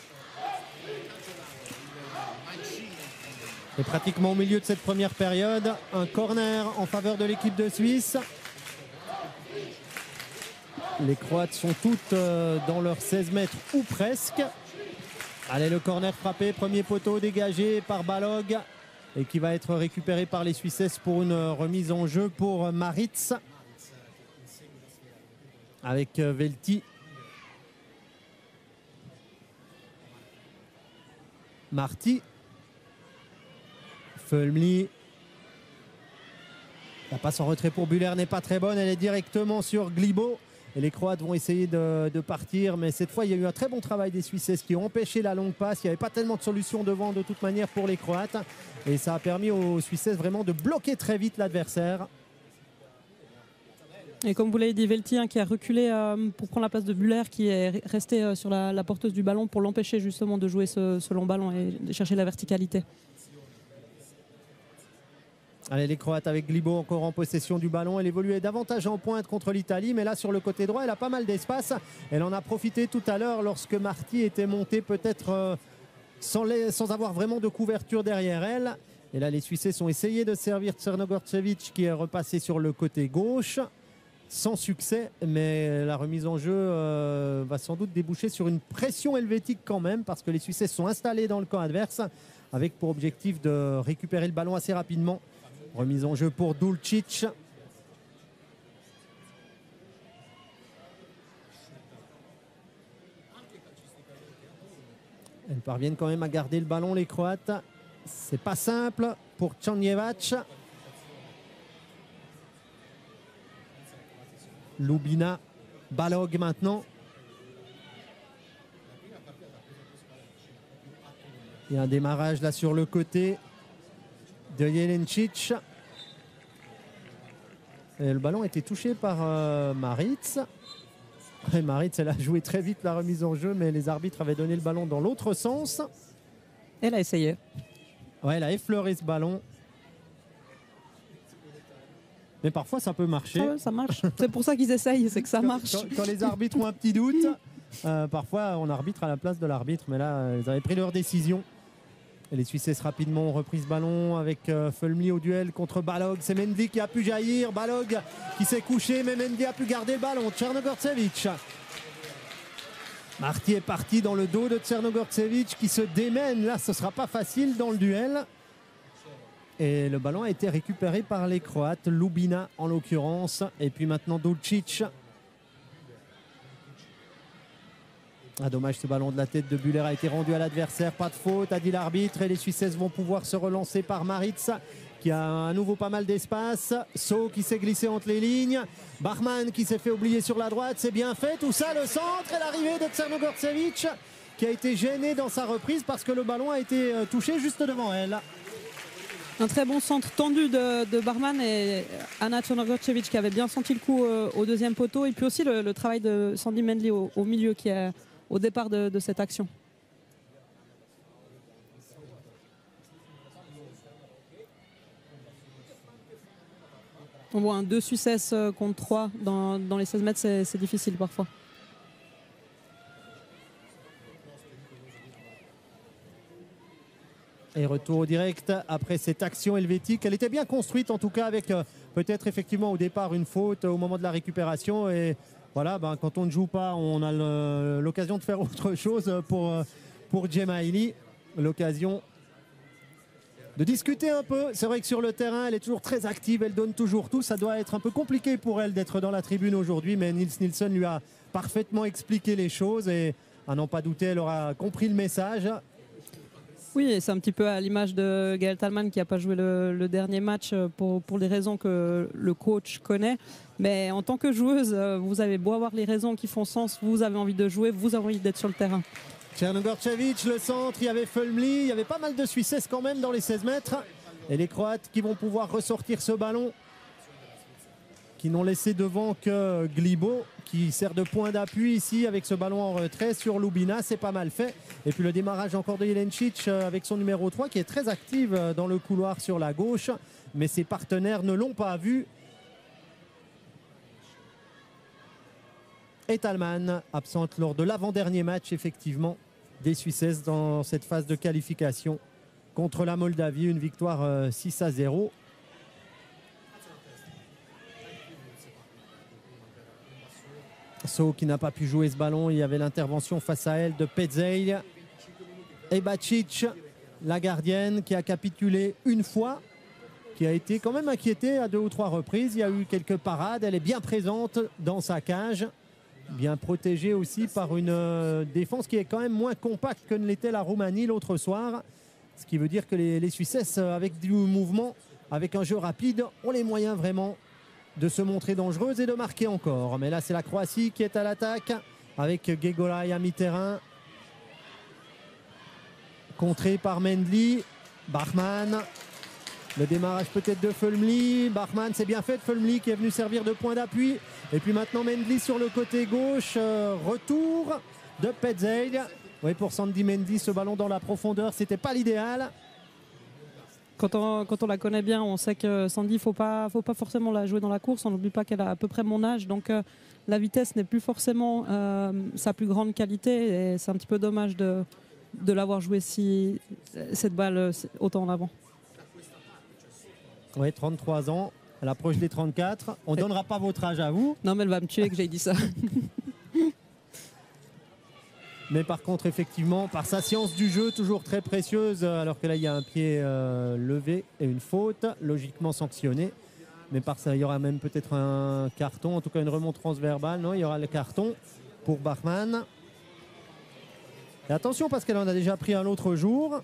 Et pratiquement au milieu de cette première période, un corner en faveur de l'équipe de Suisse. Les Croates sont toutes dans leurs 16 mètres ou presque. Allez, le corner frappé, premier poteau dégagé par Balog et qui va être récupéré par les Suisses pour une remise en jeu pour Maritz. Avec Velti. Marti. Fulmli. La passe en retrait pour Buller n'est pas très bonne. Elle est directement sur Glibo. Et les Croates vont essayer de partir. Mais cette fois, il y a eu un très bon travail des Suisses qui ont empêché la longue passe. Il n'y avait pas tellement de solutions devant de toute manière pour les Croates. Et ça a permis aux Suisses vraiment de bloquer très vite l'adversaire. Et comme vous l'avez dit, Velti qui a reculé pour prendre la place de Buller qui est resté sur la porteuse du ballon pour l'empêcher justement de jouer ce long ballon et de chercher la verticalité. Allez, les Croates avec Glibo encore en possession du ballon. Elle évoluait davantage en pointe contre l'Italie, mais là sur le côté droit, elle a pas mal d'espace. Elle en a profité tout à l'heure lorsque Marti était monté peut-être sans avoir vraiment de couverture derrière elle. Et là, les Suisses ont essayé de servir Crnogorcevic qui est repassé sur le côté gauche. Sans succès, mais la remise en jeu va sans doute déboucher sur une pression helvétique quand même, parce que les Suisses sont installés dans le camp adverse, avec pour objectif de récupérer le ballon assez rapidement. Remise en jeu pour Dulcic. Elles parviennent quand même à garder le ballon, les Croates. C'est pas simple pour Crnjevac. Lubina, Balog maintenant. Il y a un démarrage là sur le côté de Jelencic. Et le ballon a été touché par Maritz. Et Maritz, elle a joué très vite la remise en jeu, mais les arbitres avaient donné le ballon dans l'autre sens. Elle a essayé. Ouais, elle a effleuré ce ballon. Mais parfois, ça peut marcher. Ah ouais, ça marche. C'est pour ça qu'ils essayent, c'est que ça marche. Quand les arbitres ont un petit doute, parfois on arbitre à la place de l'arbitre, mais là, ils avaient pris leur décision. Et les Suisses rapidement ont repris ce ballon avec Fulmi au duel contre Balog. C'est Mendy qui a pu jaillir. Balog qui s'est couché, mais Mendy a pu garder le ballon. Tchernogorcevic. Marty est parti dans le dos de Tchernogorcevic qui se démène. Là, ce ne sera pas facile dans le duel. Et le ballon a été récupéré par les Croates. Lubina en l'occurrence. Et puis maintenant Dulcic. Ah, dommage, ce ballon de la tête de Buller a été rendu à l'adversaire. Pas de faute, a dit l'arbitre. Et les Suisses vont pouvoir se relancer par Maritz, qui a à nouveau pas mal d'espace. So qui s'est glissé entre les lignes. Bachmann qui s'est fait oublier sur la droite. C'est bien fait. Tout ça, le centre et l'arrivée de Tchernogorcevic, qui a été gêné dans sa reprise parce que le ballon a été touché juste devant elle. Un très bon centre tendu de Barman et Anna Tchernogorcevic qui avait bien senti le coup au deuxième poteau. Et puis aussi le travail de Sandy Mendley au milieu qui est au départ de cette action. On voit un 2 Suisses contre 3 dans les 16 mètres, c'est difficile parfois. Et retour au direct après cette action helvétique. Elle était bien construite en tout cas avec peut-être effectivement au départ une faute au moment de la récupération. Et voilà, quand on ne joue pas, on a l'occasion de faire autre chose pour Djemaili. L'occasion de discuter un peu. C'est vrai que sur le terrain, elle est toujours très active, elle donne toujours tout. Ça doit être un peu compliqué pour elle d'être dans la tribune aujourd'hui, mais Nils Nilsson lui a parfaitement expliqué les choses et à n'en pas douter, elle aura compris le message. Oui, c'est un petit peu à l'image de Gaël Thalmann qui n'a pas joué le dernier match pour des raisons que le coach connaît. Mais en tant que joueuse, vous avez beau avoir les raisons qui font sens, vous avez envie de jouer, vous avez envie d'être sur le terrain. Tchernogorcevic, le centre, il y avait Fulmli, il y avait pas mal de Suisses quand même dans les 16 mètres. Et les Croates qui vont pouvoir ressortir ce ballon, qui n'ont laissé devant que Glibo, qui sert de point d'appui ici avec ce ballon en retrait sur Lubina, c'est pas mal fait. Et puis le démarrage encore de Jelencic avec son numéro 3 qui est très active dans le couloir sur la gauche, mais ses partenaires ne l'ont pas vu. Et Thalmann, absente lors de l'avant-dernier match effectivement des Suisses dans cette phase de qualification contre la Moldavie, une victoire 6-0. So qui n'a pas pu jouer ce ballon, il y avait l'intervention face à elle de Petzey. Et Bacic, la gardienne, qui a capitulé une fois, qui a été quand même inquiétée à 2 ou 3 reprises. Il y a eu quelques parades, elle est bien présente dans sa cage, bien protégée aussi par une défense qui est quand même moins compacte que ne l'était la Roumanie l'autre soir. Ce qui veut dire que les Suisses, avec du mouvement, avec un jeu rapide, ont les moyens vraiment de se montrer dangereuse et de marquer encore. Mais là, c'est la Croatie qui est à l'attaque avec Gegolay à mi-terrain. Contré par Mendley. Bachmann. Le démarrage peut-être de Fulmli. Bachmann, c'est bien fait de Fulmli qui est venu servir de point d'appui. Et puis maintenant Mendley sur le côté gauche. Retour de Petzey. Oui, pour Sandy Mendley, ce ballon dans la profondeur, c'était pas l'idéal. Quand on la connaît bien, on sait que Sandy, il ne faut pas forcément la jouer dans la course. On n'oublie pas qu'elle a à peu près mon âge. Donc la vitesse n'est plus forcément sa plus grande qualité. Et c'est un petit peu dommage de l'avoir joué cette balle autant en avant. Oui, 33 ans. Elle approche des 34. On ne donnera pas votre âge à vous. Non, mais elle va me tuer que j'ai dit ça. Mais par contre, effectivement, par sa science du jeu, toujours très précieuse, alors que là, il y a un pied levé et une faute, logiquement sanctionnée. Mais par ça, il y aura même peut-être un carton, en tout cas une remontrance verbale. Non, il y aura le carton pour Bachmann. Et attention, parce qu'elle en a déjà pris un l'autre jour.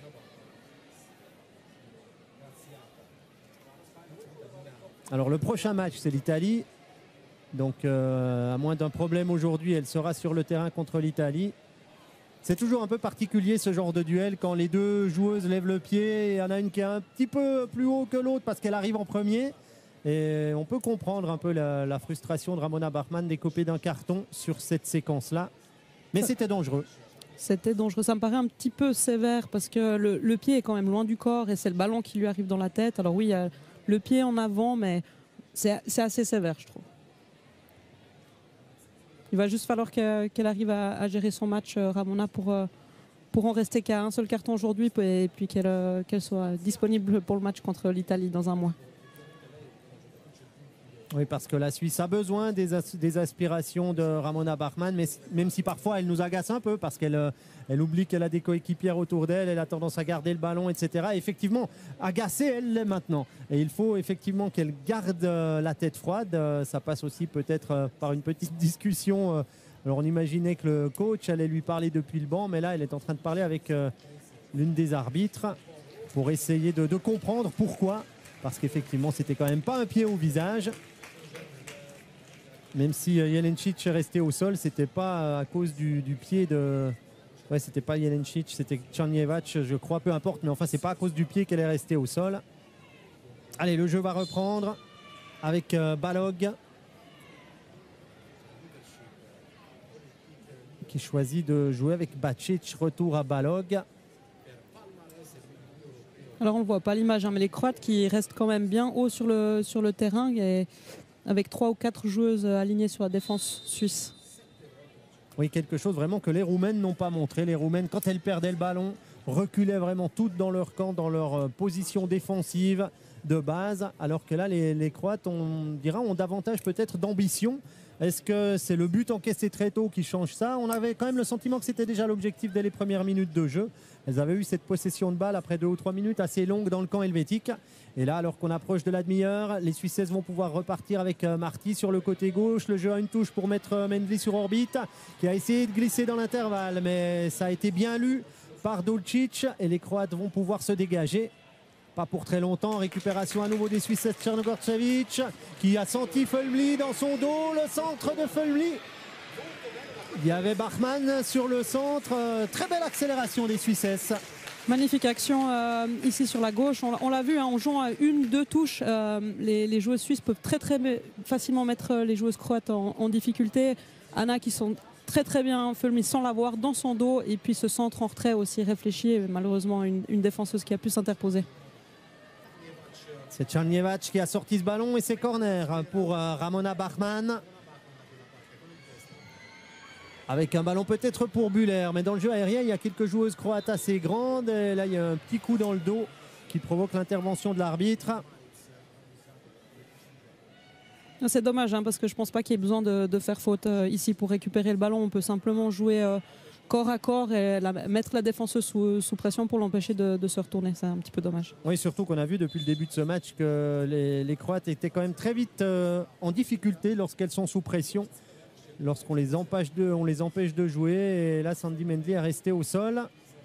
Alors, le prochain match, c'est l'Italie. Donc, à moins d'un problème aujourd'hui, elle sera sur le terrain contre l'Italie. C'est toujours un peu particulier ce genre de duel quand les deux joueuses lèvent le pied. Il y en a une qui est un petit peu plus haut que l'autre parce qu'elle arrive en premier. Et on peut comprendre un peu la frustration de Ramona Bachmann d'écoper d'un carton sur cette séquence-là. Mais c'était dangereux. C'était dangereux. Ça me paraît un petit peu sévère parce que le pied est quand même loin du corps et c'est le ballon qui lui arrive dans la tête. Alors oui, il y a le pied en avant, mais c'est assez sévère, je trouve. Il va juste falloir qu'elle arrive à gérer son match, Ramona, pour en rester qu'à un seul carton aujourd'hui et puis qu'elle soit disponible pour le match contre l'Italie dans un mois. Oui, parce que la Suisse a besoin des aspirations de Ramona Bachmann, mais même si parfois elle nous agace un peu parce qu'elle oublie qu'elle a des coéquipières autour d'elle, elle a tendance à garder le ballon, etc. Et effectivement, agacée, elle l'est maintenant. Et il faut effectivement qu'elle garde la tête froide. Ça passe aussi peut-être par une petite discussion. Alors on imaginait que le coach allait lui parler depuis le banc, mais là elle est en train de parler avec l'une des arbitres pour essayer de comprendre pourquoi. Parce qu'effectivement, c'était quand même pas un pied au visage. Même si Jelencic est resté au sol, c'était pas à cause du pied de... Ouais, c'était pas Jelencic, c'était Czernievac, je crois, peu importe. Mais enfin, c'est pas à cause du pied qu'elle est restée au sol. Allez, le jeu va reprendre avec Balog, qui choisit de jouer avec Bacic. Retour à Balog. Alors on ne voit pas l'image, hein, mais les Croates qui restent quand même bien haut sur le terrain, et avec 3 ou 4 joueuses alignées sur la défense suisse. Oui, quelque chose vraiment que les Roumaines n'ont pas montré. Les Roumaines, quand elles perdaient le ballon, reculaient vraiment toutes dans leur camp, dans leur position défensive de base, alors que là, les Croates, on dira, ont davantage peut-être d'ambition. Est-ce que c'est le but encaissé très tôt qui change ça? On avait quand même le sentiment que c'était déjà l'objectif dès les premières minutes de jeu. Elles avaient eu cette possession de balle après 2 ou 3 minutes assez longue dans le camp helvétique. Et là, alors qu'on approche de la demi-heure, les Suissaises vont pouvoir repartir avec Marti sur le côté gauche. Le jeu a une touche pour mettre Mendli sur orbite, qui a essayé de glisser dans l'intervalle, mais ça a été bien lu par Dulcic et les Croates vont pouvoir se dégager. Pas pour très longtemps. Récupération à nouveau des Suissesses. Černogorčević qui a senti Fulmli dans son dos. Le centre de Fulmli. Il y avait Bachmann sur le centre. Très belle accélération des Suissesses. Magnifique action ici sur la gauche. On l'a vu, hein, on joue à 1-2 touches. Les joueuses suisses peuvent très facilement mettre les joueuses croates en difficulté. Anna qui sont très bien Fulmli sans l'avoir dans son dos. Et puis ce centre en retrait aussi réfléchi. Et malheureusement une défenseuse qui a pu s'interposer. C'est Czernievac qui a sorti ce ballon et c'est corner pour Ramona Bachmann. Avec un ballon peut-être pour Buller, mais dans le jeu aérien, il y a quelques joueuses croates assez grandes. Et là, il y a un petit coup dans le dos qui provoque l'intervention de l'arbitre. C'est dommage, hein, parce que je ne pense pas qu'il y ait besoin de faire faute ici pour récupérer le ballon. On peut simplement jouer corps à corps et mettre la défenseuse sous pression pour l'empêcher de se retourner. C'est un petit peu dommage. Oui, surtout qu'on a vu depuis le début de ce match que les Croates étaient quand même très vite en difficulté lorsqu'elles sont sous pression, lorsqu'on les empêche de jouer. Et là, Sandy Mendli est resté au sol.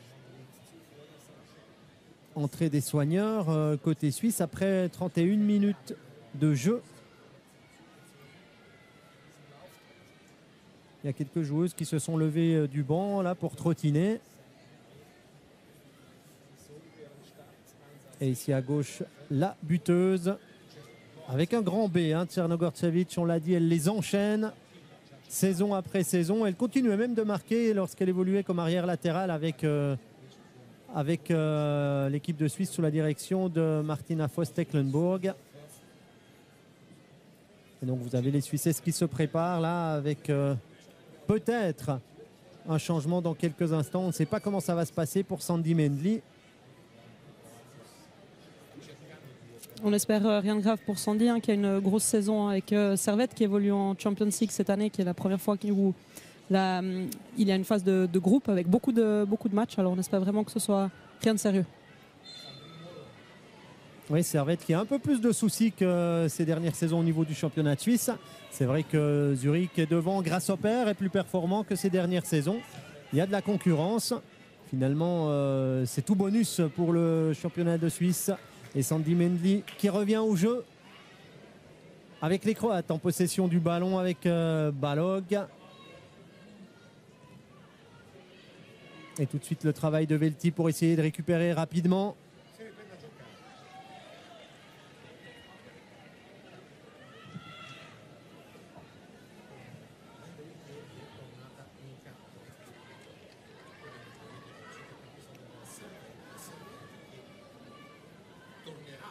Entrée des soigneurs côté suisse après 31 minutes de jeu. Il y a quelques joueuses qui se sont levées du banc là pour trottiner. Et ici à gauche, la buteuse avec un grand B. Černogorčević, on l'a dit, elle les enchaîne saison après saison. Elle continuait même de marquer lorsqu'elle évoluait comme arrière latérale avec l'équipe de Suisse sous la direction de Martina Voss-Tecklenburg. Et donc vous avez les Suissesses qui se préparent là avec peut-être un changement dans quelques instants. On ne sait pas comment ça va se passer pour Sandy Mendli. On espère rien de grave pour Sandy, qui a une grosse saison avec Servette, qui évolue en Champions League cette année, qui est la première fois où il y a une phase de groupe avec beaucoup de matchs. Alors on espère vraiment que ce soit rien de sérieux. Oui, Servette qui a un peu plus de soucis que ces dernières saisons au niveau du championnat suisse. C'est vrai que Zurich est devant grâce au père, est plus performant que ces dernières saisons. Il y a de la concurrence. Finalement, c'est tout bonus pour le championnat de Suisse. Et Sandy Mendli qui revient au jeu avec les Croates en possession du ballon avec Balog. Et tout de suite le travail de Velti pour essayer de récupérer rapidement.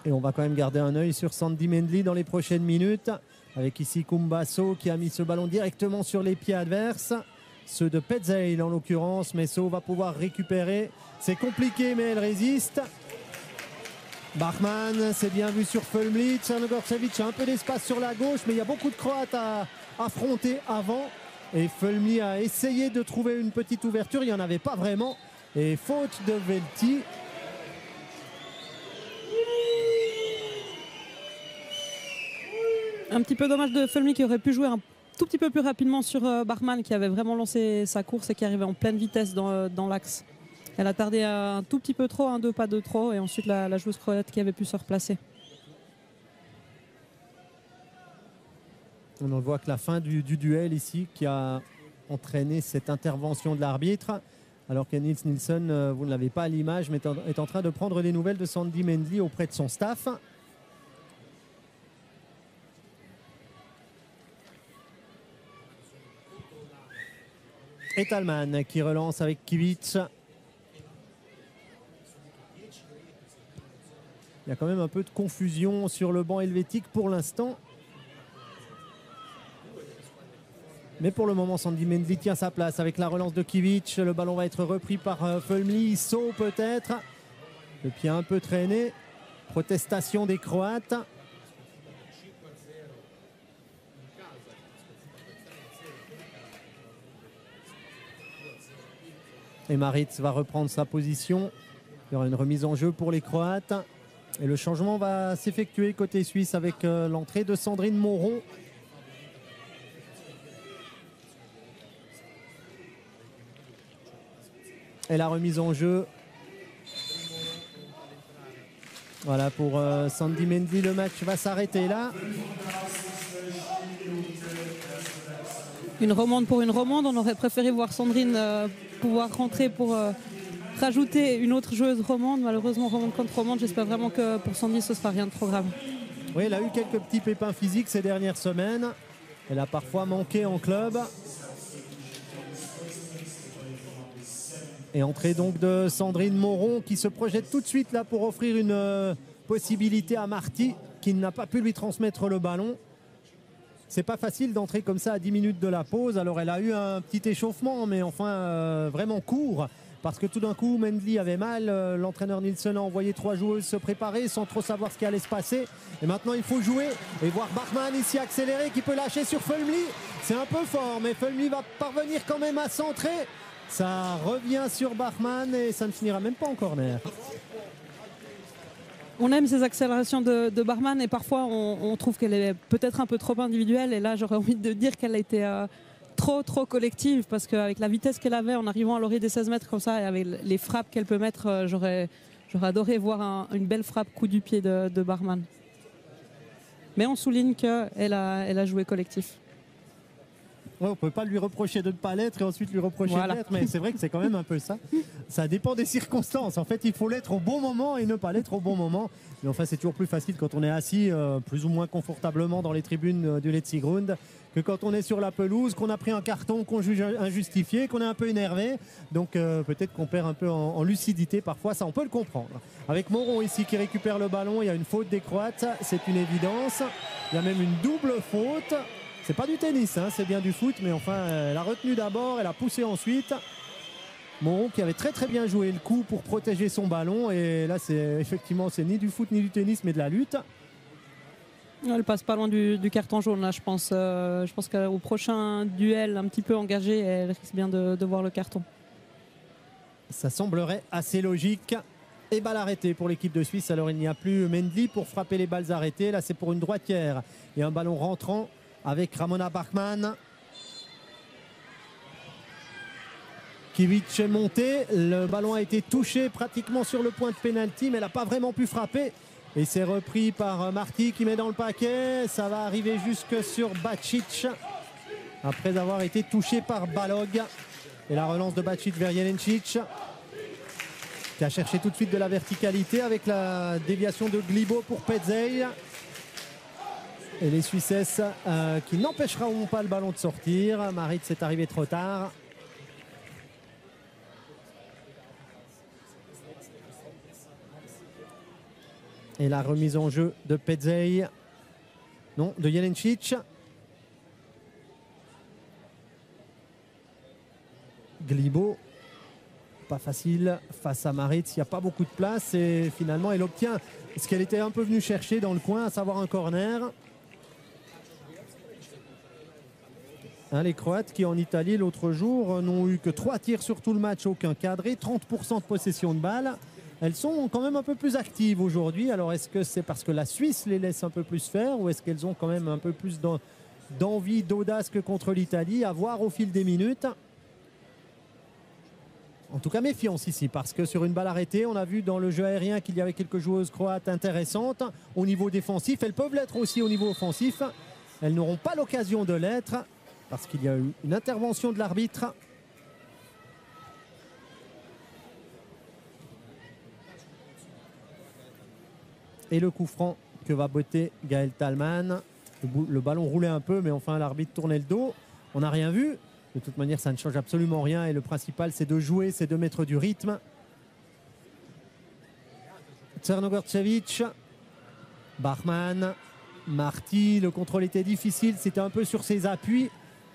Et on va quand même garder un œil sur Sandy Mendley dans les prochaines minutes. Avec ici Kumbaso qui a mis ce ballon directement sur les pieds adverses. Ceux de Petzl en l'occurrence. Messo va pouvoir récupérer. C'est compliqué mais elle résiste. Bachmann, c'est bien vu sur Fulmli. Crnogorcevic a un peu d'espace sur la gauche, mais il y a beaucoup de Croates à affronter avant. Et Fulmli a essayé de trouver une petite ouverture, il n'y en avait pas vraiment. Et faute de Velti. Un petit peu dommage de Fulmli qui aurait pu jouer un tout petit peu plus rapidement sur Bachmann qui avait vraiment lancé sa course et qui arrivait en pleine vitesse dans l'axe. Elle a tardé un tout petit peu trop, un 2 pas de trop, et ensuite la joueuse croate qui avait pu se replacer. On voit que la fin du duel ici qui a entraîné cette intervention de l'arbitre, alors que Nils Nilsson, vous ne l'avez pas à l'image, mais est en train de prendre des nouvelles de Sandy Mendley auprès de son staff. Et Thalmann qui relance avec Kivic. Il y a quand même un peu de confusion sur le banc helvétique pour l'instant. Mais pour le moment, Sandy Mendley tient sa place avec la relance de Kivic. Le ballon va être repris par Fulmli. Saut peut-être. Le pied un peu traîné. Protestation des Croates. Et Maritz va reprendre sa position. Il y aura une remise en jeu pour les Croates. Et le changement va s'effectuer côté suisse avec l'entrée de Sandrine Moron. Et la remise en jeu. Voilà pour Sandy Mendley. Le match va s'arrêter là. Une romande pour une romande. On aurait préféré voir Sandrine pouvoir rentrer pour rajouter une autre joueuse romande. Malheureusement, romande contre romande. J'espère vraiment que pour Sandy, ce ne sera rien de trop grave. Oui, elle a eu quelques petits pépins physiques ces dernières semaines. Elle a parfois manqué en club. Et entrée donc de Sandrine Moron qui se projette tout de suite là pour offrir une possibilité à Marty qui n'a pas pu lui transmettre le ballon. C'est pas facile d'entrer comme ça à 10 minutes de la pause. Alors elle a eu un petit échauffement, mais enfin vraiment court. Parce que tout d'un coup, Mendley avait mal. L'entraîneur Nilsson a envoyé 3 joueuses se préparer sans trop savoir ce qui allait se passer. Et maintenant, il faut jouer et voir Bachmann ici accélérer qui peut lâcher sur Fulmli. C'est un peu fort, mais Fulmli va parvenir quand même à centrer. Ça revient sur Bachmann et ça ne finira même pas en corner. On aime ces accélérations de Bachmann et parfois on trouve qu'elle est peut-être un peu trop individuelle. Et là, j'aurais envie de dire qu'elle a été trop collective parce qu'avec la vitesse qu'elle avait en arrivant à l'orée des 16 mètres comme ça et avec les frappes qu'elle peut mettre, j'aurais adoré voir une belle frappe coup du pied de Bachmann. Mais on souligne qu'elle a joué collectif. Ouais, on ne peut pas lui reprocher de ne pas l'être et ensuite lui reprocher de l'être, mais c'est vrai que c'est quand même un peu ça. Ça dépend des circonstances. En fait, il faut l'être au bon moment et ne pas l'être au bon moment. Mais enfin, c'est toujours plus facile quand on est assis plus ou moins confortablement dans les tribunes du Letzigrund que quand on est sur la pelouse, qu'on a pris un carton qu'on juge injustifié, qu'on est un peu énervé. Donc peut-être qu'on perd un peu en lucidité parfois, ça on peut le comprendre. Avec Moron ici qui récupère le ballon, il y a une faute des Croates, c'est une évidence. Il y a même une double faute. C'est pas du tennis, hein, c'est bien du foot, mais enfin, elle a retenu d'abord, elle a poussé ensuite. Moron qui avait très bien joué le coup pour protéger son ballon. Et là, effectivement, c'est ni du foot ni du tennis, mais de la lutte. Elle passe pas loin du carton jaune, là, je pense. Je pense qu'au prochain duel un petit peu engagé, elle risque bien de voir le carton. Ça semblerait assez logique. Et balle arrêtée pour l'équipe de Suisse. Alors, il n'y a plus Mendley pour frapper les balles arrêtées. Là, c'est pour une droitière. Et un ballon rentrant avec Ramona Bachmann. Kivic est monté. Le ballon a été touché pratiquement sur le point de pénalty, mais elle n'a pas vraiment pu frapper. Et c'est repris par Marty qui met dans le paquet. Ça va arriver jusque sur Bacic après avoir été touché par Balog. Et la relance de Bacic vers Jelencic qui a cherché tout de suite de la verticalité avec la déviation de Glibo pour Petzl. Et les Suissesses qui n'empêcheront pas le ballon de sortir. Maritz est arrivé trop tard. Et la remise en jeu de Pedzej. Non, de Jelencic. Glibo. Pas facile face à Maritz. Il n'y a pas beaucoup de place. Et finalement, elle obtient ce qu'elle était un peu venue chercher dans le coin, à savoir un corner. Hein, les Croates qui en Italie l'autre jour n'ont eu que 3 tirs sur tout le match, aucun cadré, 30% de possession de balle. Elles sont quand même un peu plus actives aujourd'hui. Alors est-ce que c'est parce que la Suisse les laisse un peu plus faire ou est-ce qu'elles ont quand même un peu plus d'envie, d'audace que contre l'Italie? À voir au fil des minutes. En tout cas, méfiance ici, parce que sur une balle arrêtée, on a vu dans le jeu aérien qu'il y avait quelques joueuses croates intéressantes au niveau défensif. Elles peuvent l'être aussi au niveau offensif. Elles n'auront pas l'occasion de l'être, parce qu'il y a eu une intervention de l'arbitre. Et le coup franc que va botter Gaël Thalmann. Le ballon roulait un peu, mais enfin l'arbitre tournait le dos. On n'a rien vu. De toute manière, ça ne change absolument rien. Et le principal, c'est de jouer, c'est de mettre du rythme. Crnogorcevic, Bachmann, Marty. Le contrôle était difficile. C'était un peu sur ses appuis.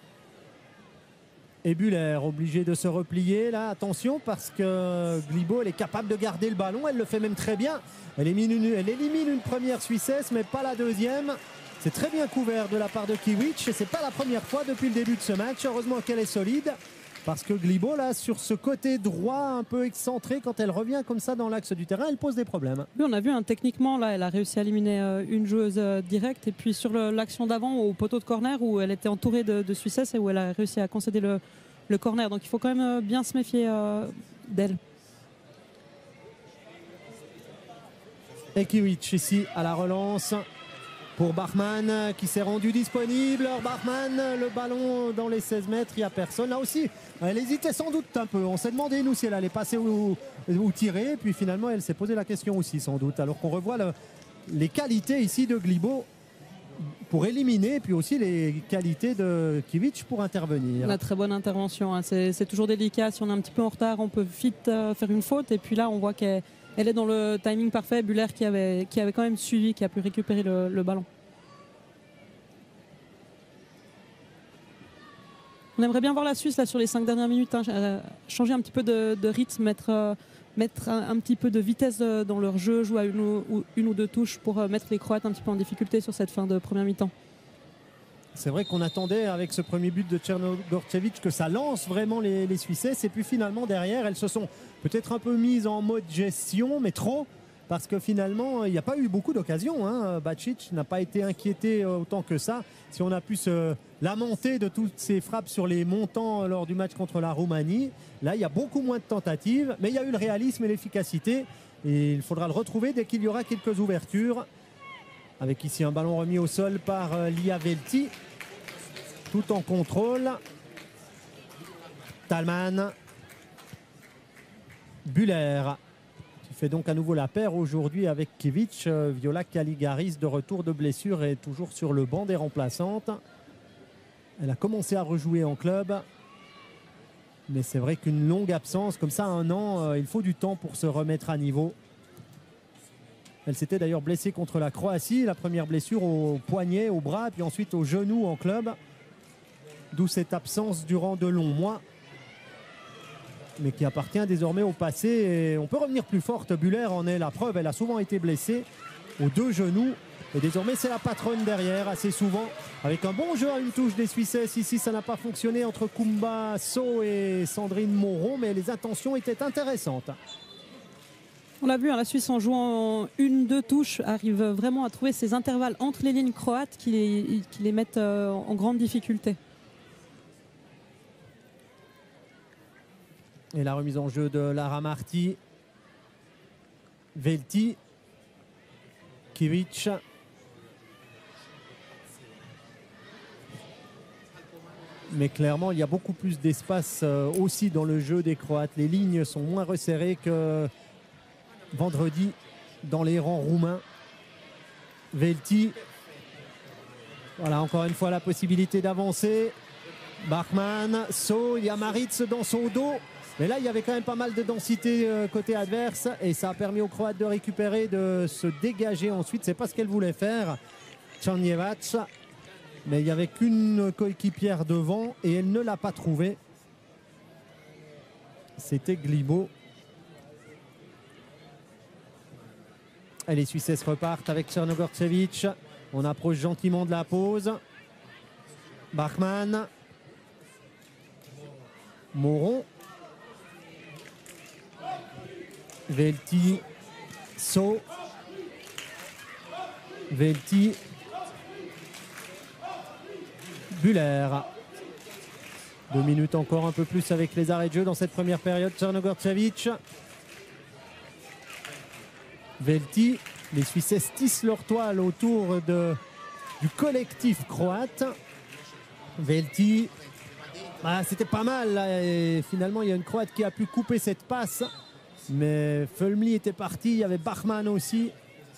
Et Bühler, obligé de se replier. Là, attention, parce que Glibo, elle est capable de garder le ballon. Elle le fait même très bien. Elle élimine une première Suissesse, mais pas la deuxième. C'est très bien couvert de la part de Kiewicz et c'est pas la première fois depuis le début de ce match. Heureusement qu'elle est solide parce que Glibo, là, sur ce côté droit un peu excentré, quand elle revient comme ça dans l'axe du terrain, elle pose des problèmes. Oui, on a vu techniquement, là, elle a réussi à éliminer une joueuse directe et puis sur l'action d'avant au poteau de corner où elle était entourée de Suissesses et où elle a réussi à concéder le corner. Donc il faut quand même bien se méfier d'elle. Et Kiewicz ici à la relance. Pour Bachmann qui s'est rendu disponible. Bachmann, le ballon dans les 16 mètres, il n'y a personne. Là aussi, elle hésitait sans doute un peu. On s'est demandé, nous, si elle allait passer ou tirer. Puis finalement, elle s'est posé la question aussi, sans doute. Alors qu'on revoit les qualités ici de Glibo pour éliminer, et puis aussi les qualités de Kiewicz pour intervenir. Une très bonne intervention. Hein. C'est toujours délicat. Si on est un petit peu en retard, on peut vite faire une faute. Et puis là, on voit qu'elle est dans le timing parfait. Bühler qui avait quand même suivi, qui a pu récupérer le ballon. On aimerait bien voir la Suisse là, sur les 5 dernières minutes, changer un petit peu de rythme, mettre un petit peu de vitesse dans leur jeu, jouer à une ou deux touches pour mettre les Croates un petit peu en difficulté sur cette fin de première mi-temps. C'est vrai qu'on attendait avec ce premier but de Crnogorcevic que ça lance vraiment les Suissesses. Et puis finalement, derrière, elles se sont peut-être un peu mises en mode gestion, mais trop. Parce que finalement, il n'y a pas eu beaucoup d'occasions. Hein. Bacic n'a pas été inquiété autant que ça. Si on a pu se lamenter de toutes ces frappes sur les montants lors du match contre la Roumanie, là, il y a beaucoup moins de tentatives. Mais il y a eu le réalisme et l'efficacité. Et il faudra le retrouver dès qu'il y aura quelques ouvertures. Avec ici un ballon remis au sol par Lia Velti. Tout en contrôle. Thalmann. Bühler qui fait donc à nouveau la paire aujourd'hui avec Kiewicz. Viola Caligaris de retour de blessure est toujours sur le banc des remplaçantes. Elle a commencé à rejouer en club. Mais c'est vrai qu'une longue absence, comme ça 1 an, il faut du temps pour se remettre à niveau. Elle s'était d'ailleurs blessée contre la Croatie. La première blessure au poignet, au bras, puis ensuite au genou en club. D'où cette absence durant de longs mois. Mais qui appartient désormais au passé. Et on peut revenir plus forte. Bühler en est la preuve. Elle a souvent été blessée aux 2 genoux. Et désormais, c'est la patronne derrière, assez souvent. Avec un bon jeu à une touche des Suissesses. Ici, ça n'a pas fonctionné entre Kumba So et Sandrine Moreau. Mais les intentions étaient intéressantes. On l'a vu, la Suisse en jouant 1-2 touches arrive vraiment à trouver ces intervalles entre les lignes croates qui les mettent en grande difficulté. Et la remise en jeu de Lara Marty. Velti. Kiewicz. Mais clairement, il y a beaucoup plus d'espace aussi dans le jeu des Croates. Les lignes sont moins resserrées que vendredi dans les rangs roumains. Velti. Voilà, encore une fois la possibilité d'avancer. Bachmann, So, il y a Maritz dans son dos. Mais là, il y avait quand même pas mal de densité côté adverse et ça a permis aux Croates de récupérer, de se dégager ensuite. C'est pas ce qu'elle voulait faire, Černjevac. Mais il n'y avait qu'une coéquipière devant et elle ne l'a pas trouvé. C'était Glibo. Et les Suissesses repartent avec Černogorčević. On approche gentiment de la pause. Bachmann. Moron. Velti. So. Velti. Buller. 2 minutes encore, un peu plus avec les arrêts de jeu dans cette première période. Černogorčević. Velti. Les Suissesses tissent leur toile autour du collectif croate. Velti. Ah, c'était pas mal là, et finalement il y a une Croate qui a pu couper cette passe. Mais Fölmli était parti, il y avait Bachmann aussi.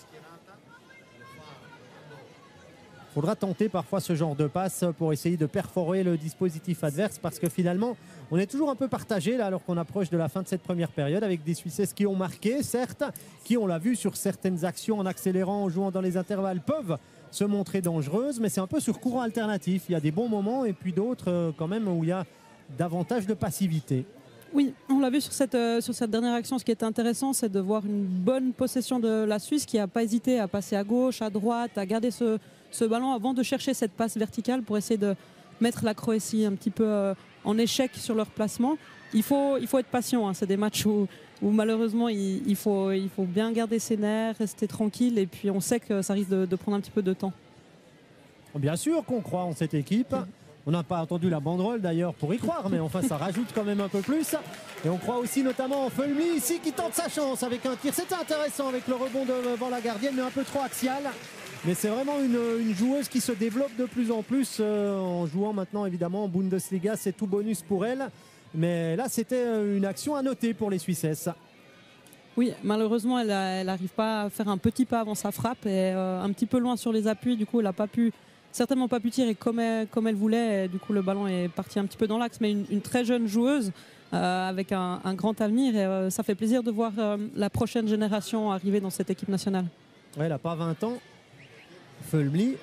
Il faudra tenter parfois ce genre de passe pour essayer de perforer le dispositif adverse parce que finalement on est toujours un peu partagé là alors qu'on approche de la fin de cette première période avec des Suissesses qui ont marqué, certes, qui on l'a vu sur certaines actions en accélérant, en jouant dans les intervalles peuvent se montrer dangereuses, mais c'est un peu sur courant alternatif. Il y a des bons moments et puis d'autres quand même où il y a davantage de passivité. Oui, on l'a vu sur cette dernière action. Ce qui est intéressant, c'est de voir une bonne possession de la Suisse qui n'a pas hésité à passer à gauche, à droite, à garder ce ballon avant de chercher cette passe verticale pour essayer de mettre la Croatie un petit peu en échec sur leur placement. Il faut être patient, hein. C'est des matchs où malheureusement il faut bien garder ses nerfs, rester tranquille et puis on sait que ça risque de prendre un petit peu de temps. Bien sûr qu'on croit en cette équipe. On n'a pas entendu la banderole d'ailleurs pour y croire, mais enfin ça rajoute quand même un peu plus. Et on croit aussi notamment en Fölmli ici qui tente sa chance avec un tir. C'était intéressant avec le rebond devant la gardienne, mais un peu trop axial. Mais c'est vraiment une joueuse qui se développe de plus en plus en jouant maintenant évidemment en Bundesliga. C'est tout bonus pour elle. Mais là c'était une action à noter pour les Suissesses. Oui, malheureusement elle n'arrive pas à faire un petit pas avant sa frappe et un petit peu loin sur les appuis. Du coup elle n'a certainement pas pu tirer comme elle voulait. Et du coup le ballon est parti un petit peu dans l'axe. Mais une très jeune joueuse avec un grand avenir. Et ça fait plaisir de voir la prochaine génération arriver dans cette équipe nationale. Ouais, elle n'a pas 20 ans. Fölmli.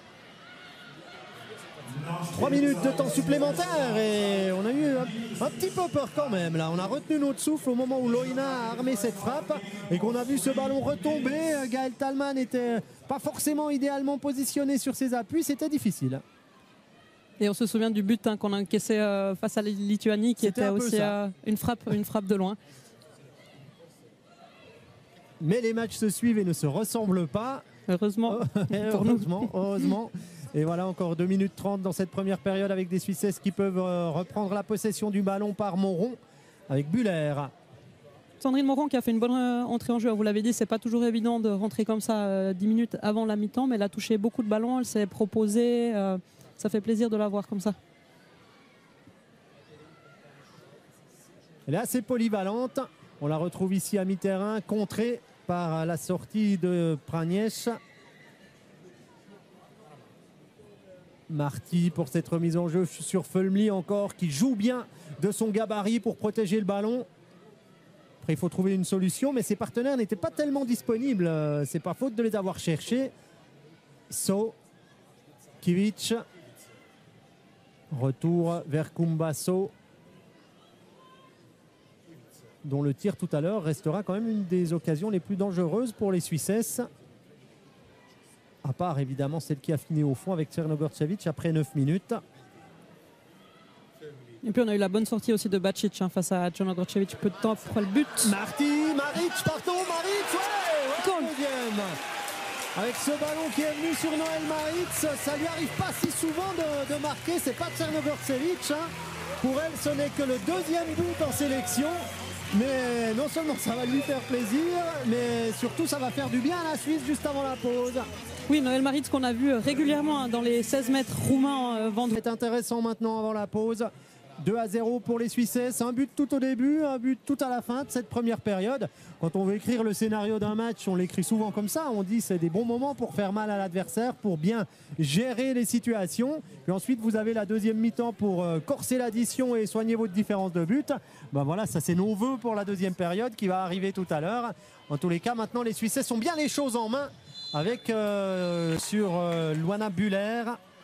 3 minutes de temps supplémentaire et on a eu un petit peu peur quand même là. On a retenu notre souffle au moment où Loina a armé cette frappe et qu'on a vu ce ballon retomber. Gaël Thalmann n'était pas forcément idéalement positionné sur ses appuis, c'était difficile. Et on se souvient du but qu'on a encaissé face à la Lituanie qui était aussi une frappe de loin. Mais les matchs se suivent et ne se ressemblent pas. Heureusement. Heureusement. Et voilà encore 2 minutes 30 dans cette première période avec des Suissesses qui peuvent reprendre la possession du ballon par Moron avec Buller. Sandrine Moron qui a fait une bonne entrée en jeu. Vous l'avez dit, c'est pas toujours évident de rentrer comme ça 10 minutes avant la mi-temps, mais elle a touché beaucoup de ballons, elle s'est proposée. Ça fait plaisir de la voir comme ça. Elle est assez polyvalente. On la retrouve ici à mi-terrain, contrée par la sortie de Pranjes. Marty pour cette remise en jeu sur Fölmli encore qui joue bien de son gabarit pour protéger le ballon. Après il faut trouver une solution mais ses partenaires n'étaient pas tellement disponibles. C'est pas faute de les avoir cherchés. So Kivic. Retour vers Kumbaso dont le tir tout à l'heure restera quand même une des occasions les plus dangereuses pour les Suissesses. À part évidemment celle qui a fini au fond avec Černogorčević après 9 minutes. Et puis on a eu la bonne sortie aussi de Bacic face à Černogorčević. Peu de temps après le but. Maric, deuxième. Avec ce ballon qui est venu sur Noël Maric, ça lui arrive pas si souvent de marquer. C'est pas Černogorčević. Pour elle, ce n'est que le 2e but en sélection. Mais non seulement ça va lui faire plaisir, mais surtout ça va faire du bien à la Suisse juste avant la pause. Oui, Noël Maric qu'on a vu régulièrement dans les 16 mètres roumains vendredi. C'est intéressant maintenant avant la pause. 2-0 pour les Suissesses, un but tout au début, un but tout à la fin de cette première période. Quand on veut écrire le scénario d'un match, on l'écrit souvent comme ça, on dit c'est des bons moments pour faire mal à l'adversaire, pour bien gérer les situations. Puis ensuite vous avez la deuxième mi-temps pour corser l'addition et soigner votre différence de but. Ben voilà, ça c'est nos voeux pour la deuxième période qui va arriver tout à l'heure. En tous les cas, maintenant les Suissesses ont bien les choses en main avec sur Luana Bühler,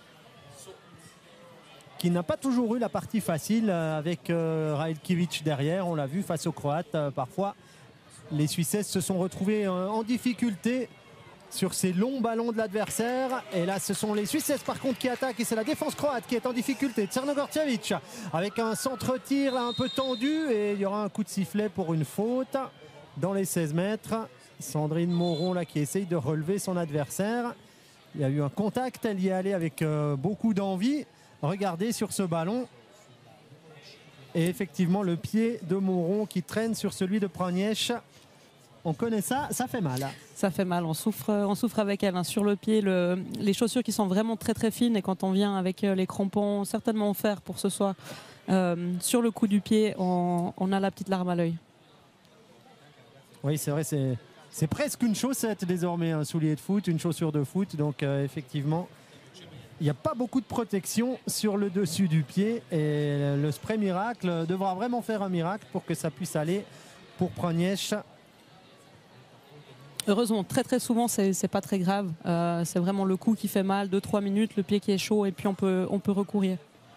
qui n'a pas toujours eu la partie facile avec Rajkiewicz derrière. On l'a vu face aux Croates. Parfois, les Suissesses se sont retrouvés en difficulté sur ces longs ballons de l'adversaire. Et là, ce sont les Suissesses par contre qui attaquent. Et c'est la défense croate qui est en difficulté. Tsernogorcevic avec un centre-tir là, un peu tendu. Et il y aura un coup de sifflet pour une faute dans les 16 mètres. Sandrine Moron là, qui essaye de relever son adversaire. Il y a eu un contact. Elle y est allée avec beaucoup d'envie. Regardez sur ce ballon et effectivement le pied de Moron qui traîne sur celui de Pranièche. On connaît ça, ça fait mal. Ça fait mal, on souffre avec elle. Hein. Sur le pied, les chaussures qui sont vraiment très très fines et quand on vient avec les crampons certainement en fer pour ce soir, sur le coup du pied, on a la petite larme à l'œil. Oui, c'est vrai, c'est presque une chaussette désormais, un soulier de foot, une chaussure de foot, donc effectivement... Il n'y a pas beaucoup de protection sur le dessus du pied et le spray miracle devra vraiment faire un miracle pour que ça puisse aller pour Pranièche. Heureusement, très très souvent c'est pas très grave. C'est vraiment le coup qui fait mal, 2-3 minutes, le pied qui est chaud et puis on peut recourir.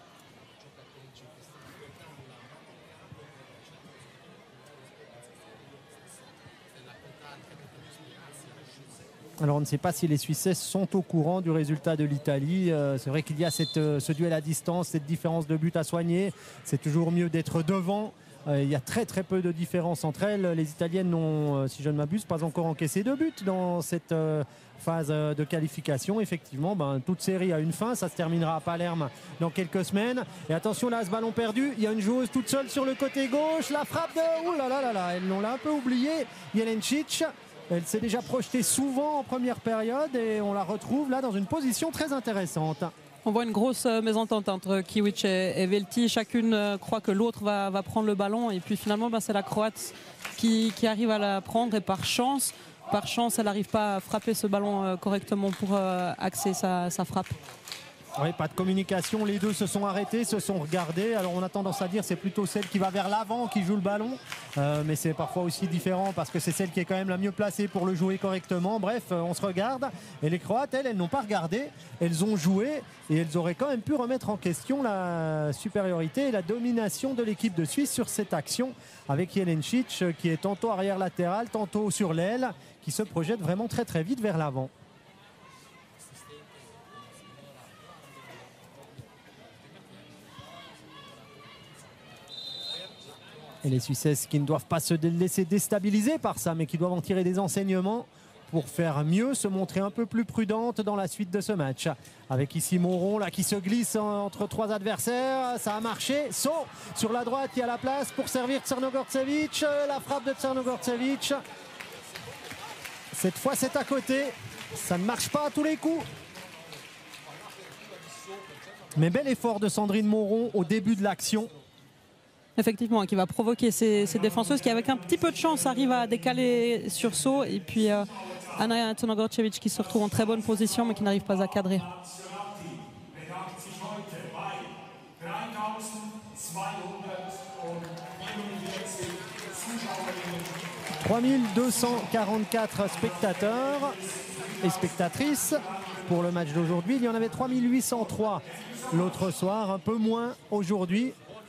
Alors on ne sait pas si les Suissesses sont au courant du résultat de l'Italie. C'est vrai qu'il y a ce duel à distance, cette différence de but à soigner. C'est toujours mieux d'être devant. Il y a très très peu de différence entre elles. Les Italiennes n'ont, si je ne m'abuse, pas encore encaissé de but dans cette phase de qualification. Effectivement, toute série a une fin. Ça se terminera à Palerme dans quelques semaines. Et attention là, ce ballon perdu. Il y a une joueuse toute seule sur le côté gauche. La frappe de... Ouh là là là là, elles l'ont un peu oublié. Jelencic. Elle s'est déjà projetée souvent en première période et on la retrouve là dans une position très intéressante. On voit une grosse mésentente entre Kiewicz et Velti. Chacune croit que l'autre va prendre le ballon et puis finalement c'est la Croate qui arrive à la prendre et par chance elle n'arrive pas à frapper ce ballon correctement pour axer sa frappe. Oui, pas de communication, les deux se sont arrêtés, se sont regardés. Alors on a tendance à dire c'est plutôt celle qui va vers l'avant qui joue le ballon, mais c'est parfois aussi différent parce que c'est celle qui est quand même la mieux placée pour le jouer correctement. Bref, on se regarde et les Croates, elles n'ont pas regardé, elles ont joué et elles auraient quand même pu remettre en question la supériorité et la domination de l'équipe de Suisse sur cette action avec Jelencic qui est tantôt arrière latéral, tantôt sur l'aile, qui se projette vraiment très très vite vers l'avant. Et les Suissesses qui ne doivent pas se laisser déstabiliser par ça, mais qui doivent en tirer des enseignements pour faire mieux, se montrer un peu plus prudente dans la suite de ce match. Avec ici Moron là, qui se glisse entre trois adversaires. Ça a marché. Saut sur la droite, il y a la place pour servir Tsernogorcevic. La frappe de Tsernogorcevic. Cette fois, c'est à côté. Ça ne marche pas à tous les coups. Mais bel effort de Sandrine Moron au début de l'action. Effectivement, qui va provoquer ces défenseuses qui, avec un petit peu de chance, arrivent à décaler sur saut. Et puis Anna Tsernogorcevic qui se retrouve en très bonne position, mais qui n'arrive pas à cadrer. « 3244 spectateurs et spectatrices pour le match d'aujourd'hui. Il y en avait 3803 l'autre soir, un peu moins aujourd'hui.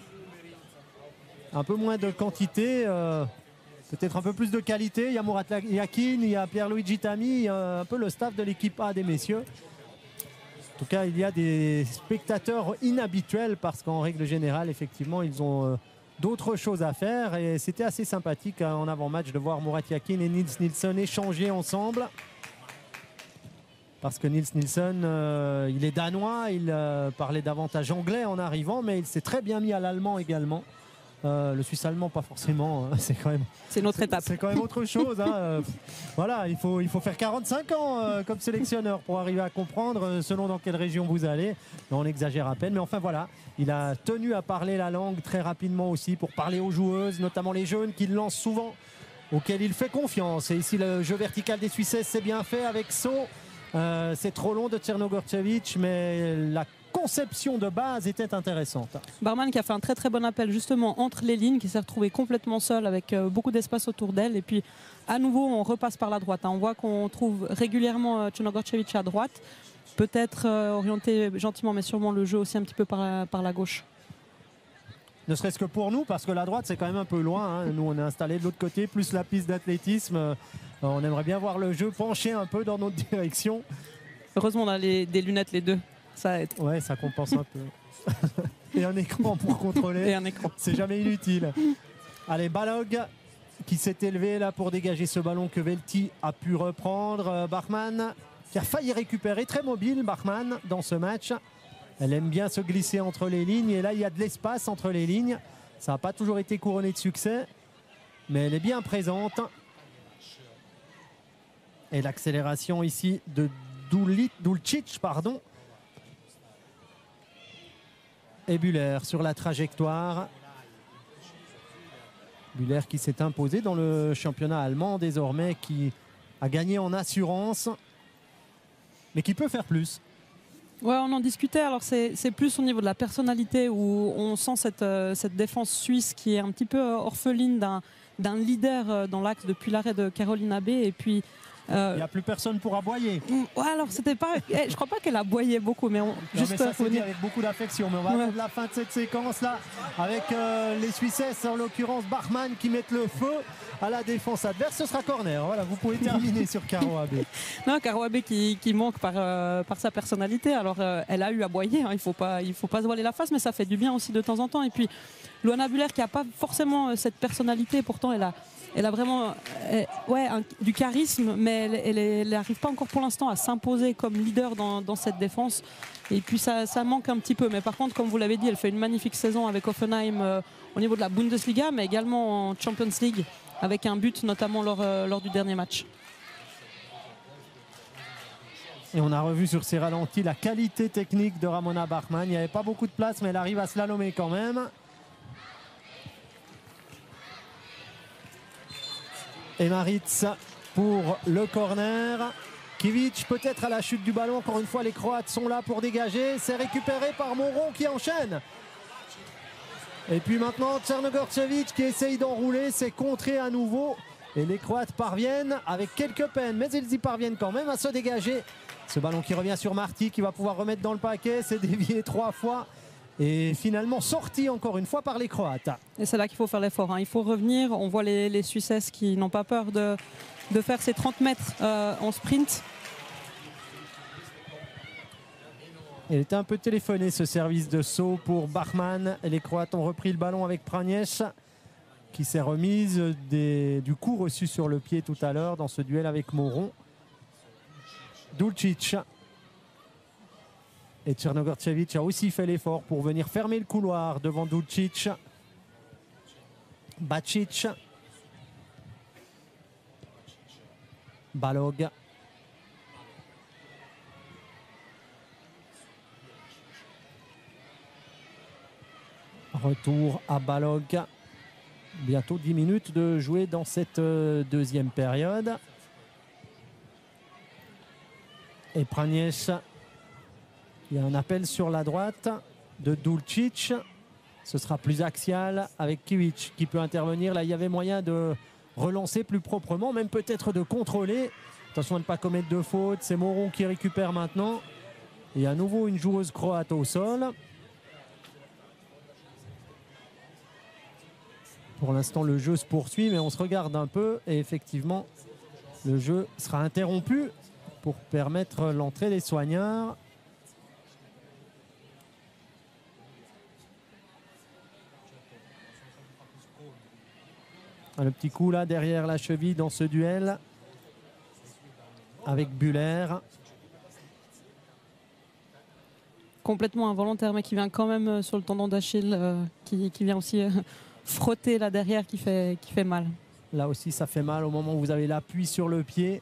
Un peu moins de quantité, peut-être un peu plus de qualité. Il y a Murat Yakin, il y a Pierluigi Tami, un peu le staff de l'équipe A des messieurs. En tout cas, il y a des spectateurs inhabituels parce qu'en règle générale, effectivement, ils ont d'autres choses à faire. Et c'était assez sympathique en avant-match de voir Murat Yakin et Nils Nilsson échanger ensemble. Parce que Nils Nilsson, il est danois, il parlait davantage anglais en arrivant, mais il s'est très bien mis à l'allemand également. Le Suisse allemand, pas forcément. Hein, c'est notre étape. C'est quand même autre chose. Hein. Voilà, il faut faire 45 ans comme sélectionneur pour arriver à comprendre selon dans quelle région vous allez. On exagère à peine, mais enfin voilà, il a tenu à parler la langue très rapidement aussi pour parler aux joueuses, notamment les jeunes qu'il lance souvent, auxquels il fait confiance. Et ici, le jeu vertical des Suissesses, c'est bien fait avec saut. C'est trop long de Tchernogorcevic, mais la conception de base était intéressante. Barman qui a fait un très très bon appel justement entre les lignes, qui s'est retrouvé complètement seul avec beaucoup d'espace autour d'elle. Et puis à nouveau, on repasse par la droite. On voit qu'on trouve régulièrement Tchernogorcevic à droite. Peut-être orienté gentiment, mais sûrement le jeu aussi un petit peu par la gauche. Ne serait-ce que pour nous, parce que la droite c'est quand même un peu loin. Hein. Nous on est installé de l'autre côté, plus la piste d'athlétisme. On aimerait bien voir le jeu pencher un peu dans notre direction. Heureusement on a des lunettes les deux, ça aide. Ouais, ça compense un peu. Et un écran pour contrôler. Et un écran. C'est jamais inutile. Allez, Balog qui s'est élevé là pour dégager ce ballon que Velti a pu reprendre. Bachmann qui a failli récupérer, très mobile Bachmann dans ce match. Elle aime bien se glisser entre les lignes et là il y a de l'espace entre les lignes. Ça n'a pas toujours été couronné de succès, mais elle est bien présente. Et l'accélération ici de Dulcic, pardon. Et Bühler sur la trajectoire. Bühler qui s'est imposé dans le championnat allemand désormais, qui a gagné en assurance, mais qui peut faire plus. Ouais, on en discutait. Alors c'est plus au niveau de la personnalité où on sent cette défense suisse qui est un petit peu orpheline d'un leader dans l'axe depuis l'arrêt de Caroline Abbé. Et puis il n'y a plus personne pour aboyer. Ouais, alors c'était pas. Je crois pas qu'elle aboyait beaucoup, mais juste mais ça c'est dit avec beaucoup d'affection. Mais on va attendre la fin de cette séquence là avec les Suissesses, en l'occurrence Bachmann, qui mettent le feu à la défense adverse. Ce sera corner. Voilà, vous pouvez terminer sur Caro Abbé. Non, Caro Abbé qui manque par sa personnalité. Alors elle a eu à aboyer. Hein, il faut pas se voiler la face, mais ça fait du bien aussi de temps en temps. Et puis Luana Bühler qui a pas forcément cette personnalité, pourtant elle a vraiment du charisme, mais elle n'arrive pas encore pour l'instant à s'imposer comme leader dans cette défense. Et puis ça manque un petit peu. Mais par contre, comme vous l'avez dit, elle fait une magnifique saison avec Hoffenheim au niveau de la Bundesliga, mais également en Champions League, avec un but notamment lors du dernier match. Et on a revu sur ces ralentis la qualité technique de Ramona Bachmann. Il n'y avait pas beaucoup de place, mais elle arrive à slalomer quand même. Et Maritz pour le corner. Kivic peut-être à la chute du ballon. Encore une fois, les Croates sont là pour dégager. C'est récupéré par Moron qui enchaîne. Et puis maintenant, Tchernogorcevic qui essaye d'enrouler. C'est contré à nouveau. Et les Croates parviennent avec quelques peines, mais ils y parviennent quand même à se dégager. Ce ballon qui revient sur Marty, qui va pouvoir remettre dans le paquet. C'est dévié 3 fois. Et finalement sorti encore une fois par les Croates. Et c'est là qu'il faut faire l'effort. Hein. Il faut revenir. On voit les Suissesses qui n'ont pas peur de faire ces 30 mètres en sprint. Il était un peu téléphoné ce service de saut pour Bachmann. Et les Croates ont repris le ballon avec Praniec, qui s'est remise du coup reçu sur le pied tout à l'heure dans ce duel avec Moron. Dulcic. Et Tchernogorcevic a aussi fait l'effort pour venir fermer le couloir devant Dulcic. Bacic. Balog. Retour à Balog. Bientôt 10 minutes de jouer dans cette deuxième période. Et Praniec. Il y a un appel sur la droite de Dulcic. Ce sera plus axial avec Kivic qui peut intervenir. Là, il y avait moyen de relancer plus proprement, même peut-être de contrôler. Attention à ne pas commettre de faute. C'est Moron qui récupère maintenant. Et à nouveau une joueuse croate au sol. Pour l'instant, le jeu se poursuit, mais on se regarde un peu. Et effectivement, le jeu sera interrompu pour permettre l'entrée des soigneurs. Le petit coup là derrière la cheville dans ce duel avec Bühler. Complètement involontaire, mais qui vient quand même sur le tendon d'Achille, qui vient aussi frotter là derrière qui fait mal. Là aussi, ça fait mal au moment où vous avez l'appui sur le pied.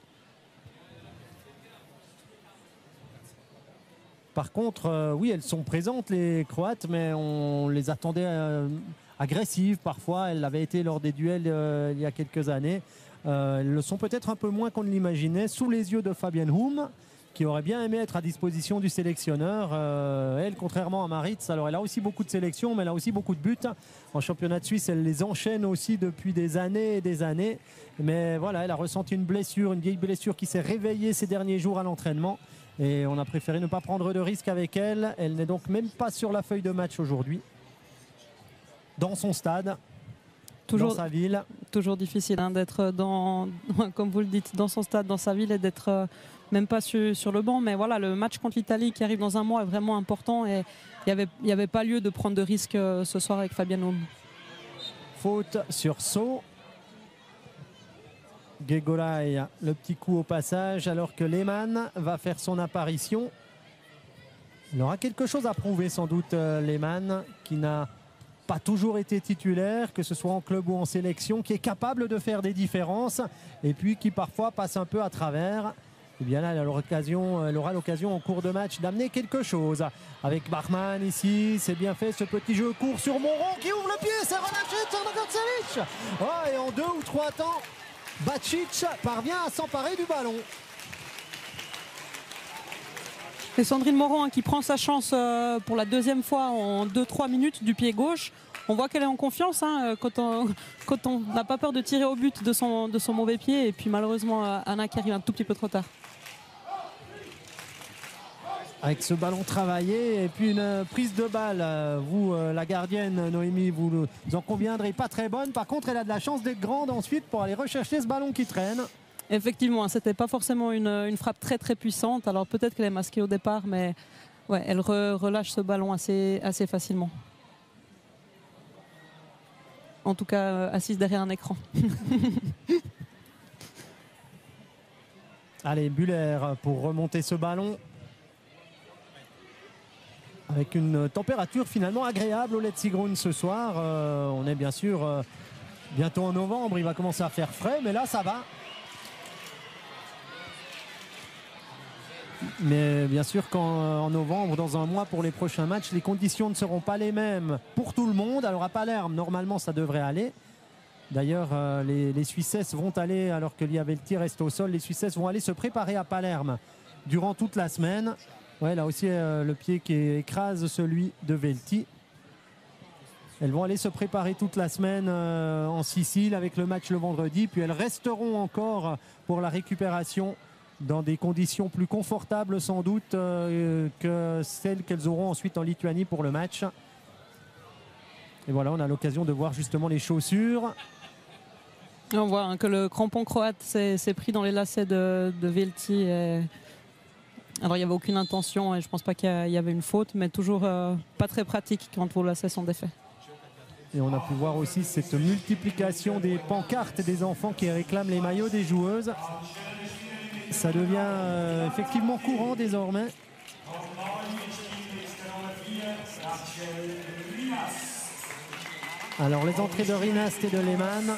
Par contre, oui, elles sont présentes, les Croates, mais on les attendait agressives parfois. Elles l'avaient été lors des duels il y a quelques années. Elles le sont peut-être un peu moins qu'on ne l'imaginait, sous les yeux de Fabienne Houm, qui aurait bien aimé être à disposition du sélectionneur. Elle, contrairement à Maritz, alors elle a aussi beaucoup de sélections, mais elle a aussi beaucoup de buts. En championnat de Suisse, elle les enchaîne aussi depuis des années et des années. Mais voilà, elle a ressenti une blessure, une vieille blessure qui s'est réveillée ces derniers jours à l'entraînement. Et on a préféré ne pas prendre de risque avec elle. Elle n'est donc même pas sur la feuille de match aujourd'hui. Dans son stade, dans sa ville. Toujours difficile d'être comme vous le dites, dans son stade, dans sa ville et d'être même pas sur le banc. Mais voilà, le match contre l'Italie qui arrive dans un mois est vraiment important et il n'y avait pas lieu de prendre de risque ce soir avec Fabienne Houm. Faute sur saut. Gegolay, le petit coup au passage, alors que Lehmann va faire son apparition. Il aura quelque chose à prouver sans doute, Lehmann, qui n'a pas toujours été titulaire, que ce soit en club ou en sélection, qui est capable de faire des différences et puis qui parfois passe un peu à travers. Et bien là, elle aura l'occasion en cours de match d'amener quelque chose. Avec Bachmann ici, c'est bien fait ce petit jeu court sur Moreau qui ouvre le pied, c'est relâché de Crnogorcevic. Oh, et en 2 ou 3 temps, Bacic parvient à s'emparer du ballon. Et Sandrine Moreau qui prend sa chance pour la deuxième fois en 2-3 minutes du pied gauche. On voit qu'elle est en confiance quand on n'a pas peur de tirer au but de son mauvais pied. Et puis malheureusement, Anna qui arrive un tout petit peu trop tard. Avec ce ballon travaillé et puis une prise de balle. Vous, la gardienne, Noémie, vous en conviendrez, pas très bonne. Par contre, elle a de la chance d'être grande ensuite pour aller rechercher ce ballon qui traîne. Effectivement, c'était pas forcément une frappe très très puissante. Alors peut-être qu'elle est masquée au départ, mais ouais, elle relâche ce ballon assez facilement. En tout cas, assise derrière un écran. Allez, Buller pour remonter ce ballon. Avec une température finalement agréable au Letzigrund ce soir. On est bien sûr bientôt en novembre, il va commencer à faire frais, mais là ça va. Mais bien sûr qu'en novembre, dans un mois pour les prochains matchs, les conditions ne seront pas les mêmes pour tout le monde. Alors à Palerme, normalement ça devrait aller. D'ailleurs, les Suissesses vont aller, alors que Liavelti reste au sol, les Suissesses vont aller se préparer à Palerme durant toute la semaine. Ouais, là aussi le pied qui écrase celui de Velti. Elles vont aller se préparer toute la semaine en Sicile avec le match le vendredi. Puis elles resteront encore pour la récupération dans des conditions plus confortables sans doute que celles qu'elles auront ensuite en Lituanie pour le match. Et voilà, on a l'occasion de voir justement les chaussures. Et on voit que le crampon croate s'est pris dans les lacets de Velti. Alors il n'y avait aucune intention et je ne pense pas qu'il y avait une faute, mais toujours pas très pratique quand vos lacets sont défaits. Et on a pu voir aussi cette multiplication des pancartes des enfants qui réclament les maillots des joueuses. Ça devient effectivement courant désormais. Alors les entrées de Rinast et de Lehmann.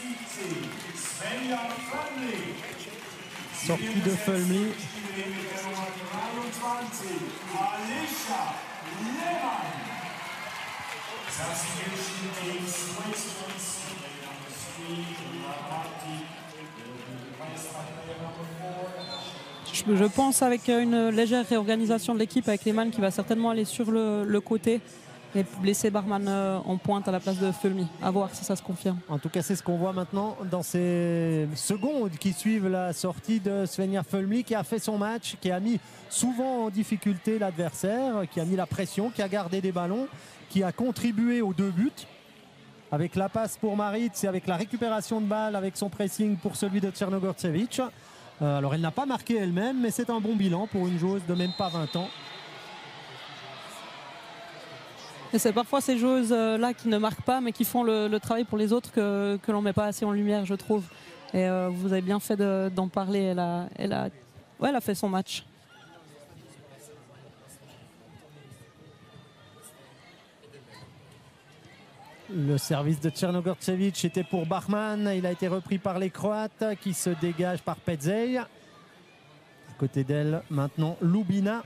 Sortie de Fölmli. Je pense avec une légère réorganisation de l'équipe avec Lehmann qui va certainement aller sur le côté et blesser Barman en pointe à la place de Fölmli. À voir si ça se confirme. En tout cas, c'est ce qu'on voit maintenant dans ces secondes qui suivent la sortie de Svenja Fölmli, qui a fait son match, qui a mis souvent en difficulté l'adversaire, qui a mis la pression, qui a gardé des ballons, qui a contribué aux 2 buts. Avec la passe pour Maritz et avec la récupération de balles, avec son pressing pour celui de Crnogorcevic. Alors elle n'a pas marqué elle-même, mais c'est un bon bilan pour une joueuse de même pas 20 ans. Et c'est parfois ces joueuses-là qui ne marquent pas, mais qui font le travail pour les autres que l'on ne met pas assez en lumière, je trouve. Et vous avez bien fait d'en parler. Elle a fait son match. Le service de Černogorčević était pour Bachmann. Il a été repris par les Croates qui se dégagent par Petzej. À côté d'elle, maintenant, Lubina.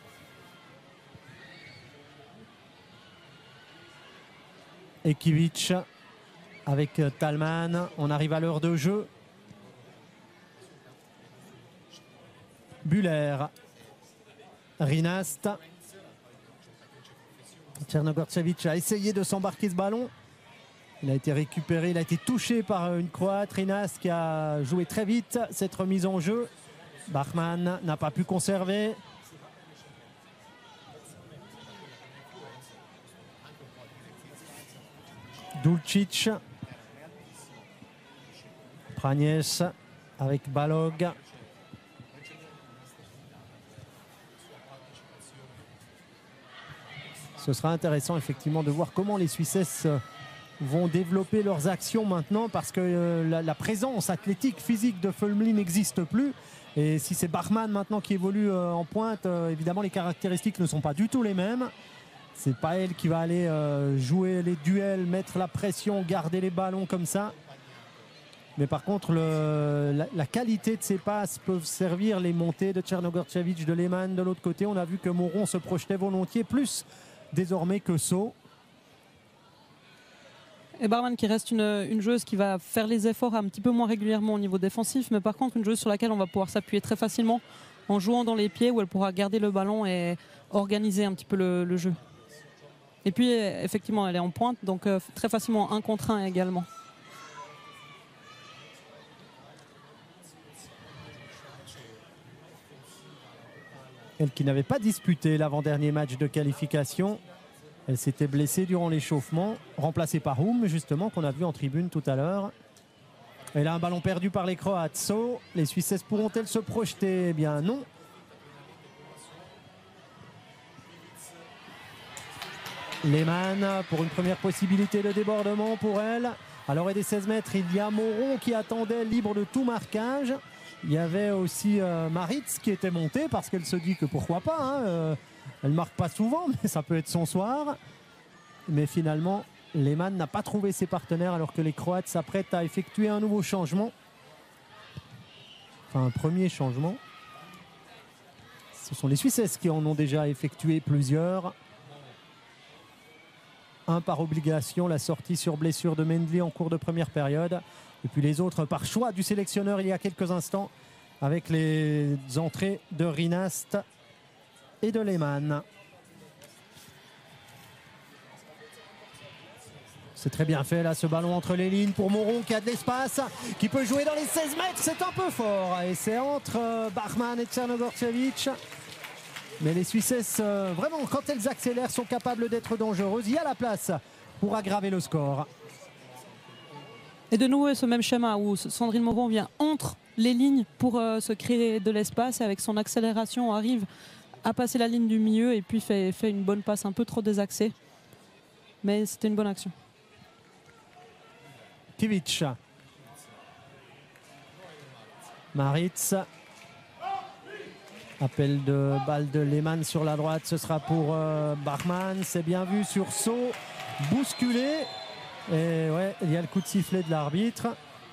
Et Kivic avec Talman. On arrive à l'heure de jeu. Buller. Rinast. Černogorčević a essayé de s'embarquer ce ballon. Il a été récupéré, il a été touché par une Croate, Rinast, qui a joué très vite cette remise en jeu. Bachmann n'a pas pu conserver. Dulcic. Pranjes avec Balog. Ce sera intéressant effectivement de voir comment les Suissesses vont développer leurs actions maintenant, parce que la présence athlétique, physique de Fölmli n'existe plus. Et si c'est Bachmann maintenant qui évolue en pointe, évidemment les caractéristiques ne sont pas du tout les mêmes. C'est pas elle qui va aller jouer les duels, mettre la pression, garder les ballons comme ça. Mais par contre, la qualité de ses passes peuvent servir les montées de Černogorčević, de Lehmann. De l'autre côté, on a vu que Moron se projetait volontiers plus désormais que Sceaux. Et Barman qui reste une joueuse qui va faire les efforts un petit peu moins régulièrement au niveau défensif, mais par contre une joueuse sur laquelle on va pouvoir s'appuyer très facilement en jouant dans les pieds, où elle pourra garder le ballon et organiser un petit peu le jeu. Et puis effectivement elle est en pointe, donc très facilement 1 contre 1 également. Elle qui n'avait pas disputé l'avant-dernier match de qualification. Elle s'était blessée durant l'échauffement, remplacée par Houm, justement, qu'on a vu en tribune tout à l'heure. Elle a un ballon perdu par les Croates. So, les Suissesses pourront-elles se projeter? Eh bien non. Lehmann pour une première possibilité de débordement pour elle. À l'orée des 16 mètres, il y a Moron qui attendait libre de tout marquage. Il y avait aussi Maritz qui était montée parce qu'elle se dit que pourquoi pas. Hein, elle ne marque pas souvent, mais ça peut être son soir. Mais finalement, Lehmann n'a pas trouvé ses partenaires alors que les Croates s'apprêtent à effectuer un nouveau changement. Enfin, un premier changement. Ce sont les Suissesses qui en ont déjà effectué plusieurs. Un par obligation, la sortie sur blessure de Mendley en cours de première période. Et puis les autres par choix du sélectionneur il y a quelques instants avec les entrées de Rinast et de Lehmann. C'est très bien fait là, ce ballon entre les lignes pour Moron qui a de l'espace, qui peut jouer dans les 16 mètres, c'est un peu fort. Et c'est entre Bachmann et Černogorčević. Mais les Suissesses, vraiment, quand elles accélèrent, sont capables d'être dangereuses. Il y a la place pour aggraver le score. Et de nouveau, ce même schéma où Sandrine Moron vient entre les lignes pour se créer de l'espace et avec son accélération arrive à passer la ligne du milieu et puis fait une bonne passe un peu trop désaxée. Mais c'était une bonne action. Kivic. Maritz. Appel de balle de Lehmann sur la droite, ce sera pour Bachmann. C'est bien vu sur Sceaux, bousculé. Et ouais, il y a le coup de sifflet de l'arbitre.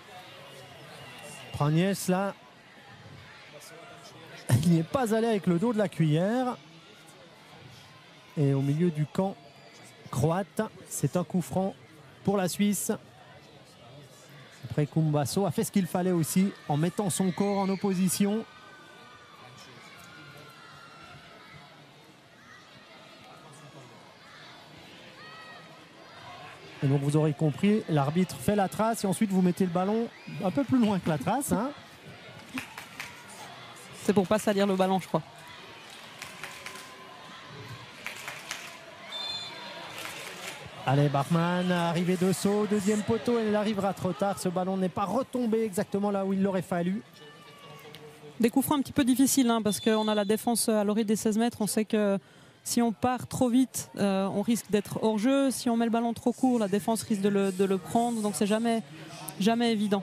Pranjes là. Il n'y est pas allé avec le dos de la cuillère. Et au milieu du camp croate, c'est un coup franc pour la Suisse. Après, Kumbaso a fait ce qu'il fallait aussi en mettant son corps en opposition. Et donc vous aurez compris, l'arbitre fait la trace et ensuite vous mettez le ballon un peu plus loin que la trace. Hein. C'est pour pas salir le ballon, je crois. Allez, Bachmann, arrivée de Sceaux, deuxième poteau, elle arrivera trop tard. Ce ballon n'est pas retombé exactement là où il l'aurait fallu. Des coups francs un petit peu difficiles, hein, parce qu'on a la défense à l'orée des 16 mètres. On sait que si on part trop vite, on risque d'être hors jeu. Si on met le ballon trop court, la défense risque de le prendre. Donc c'est jamais évident.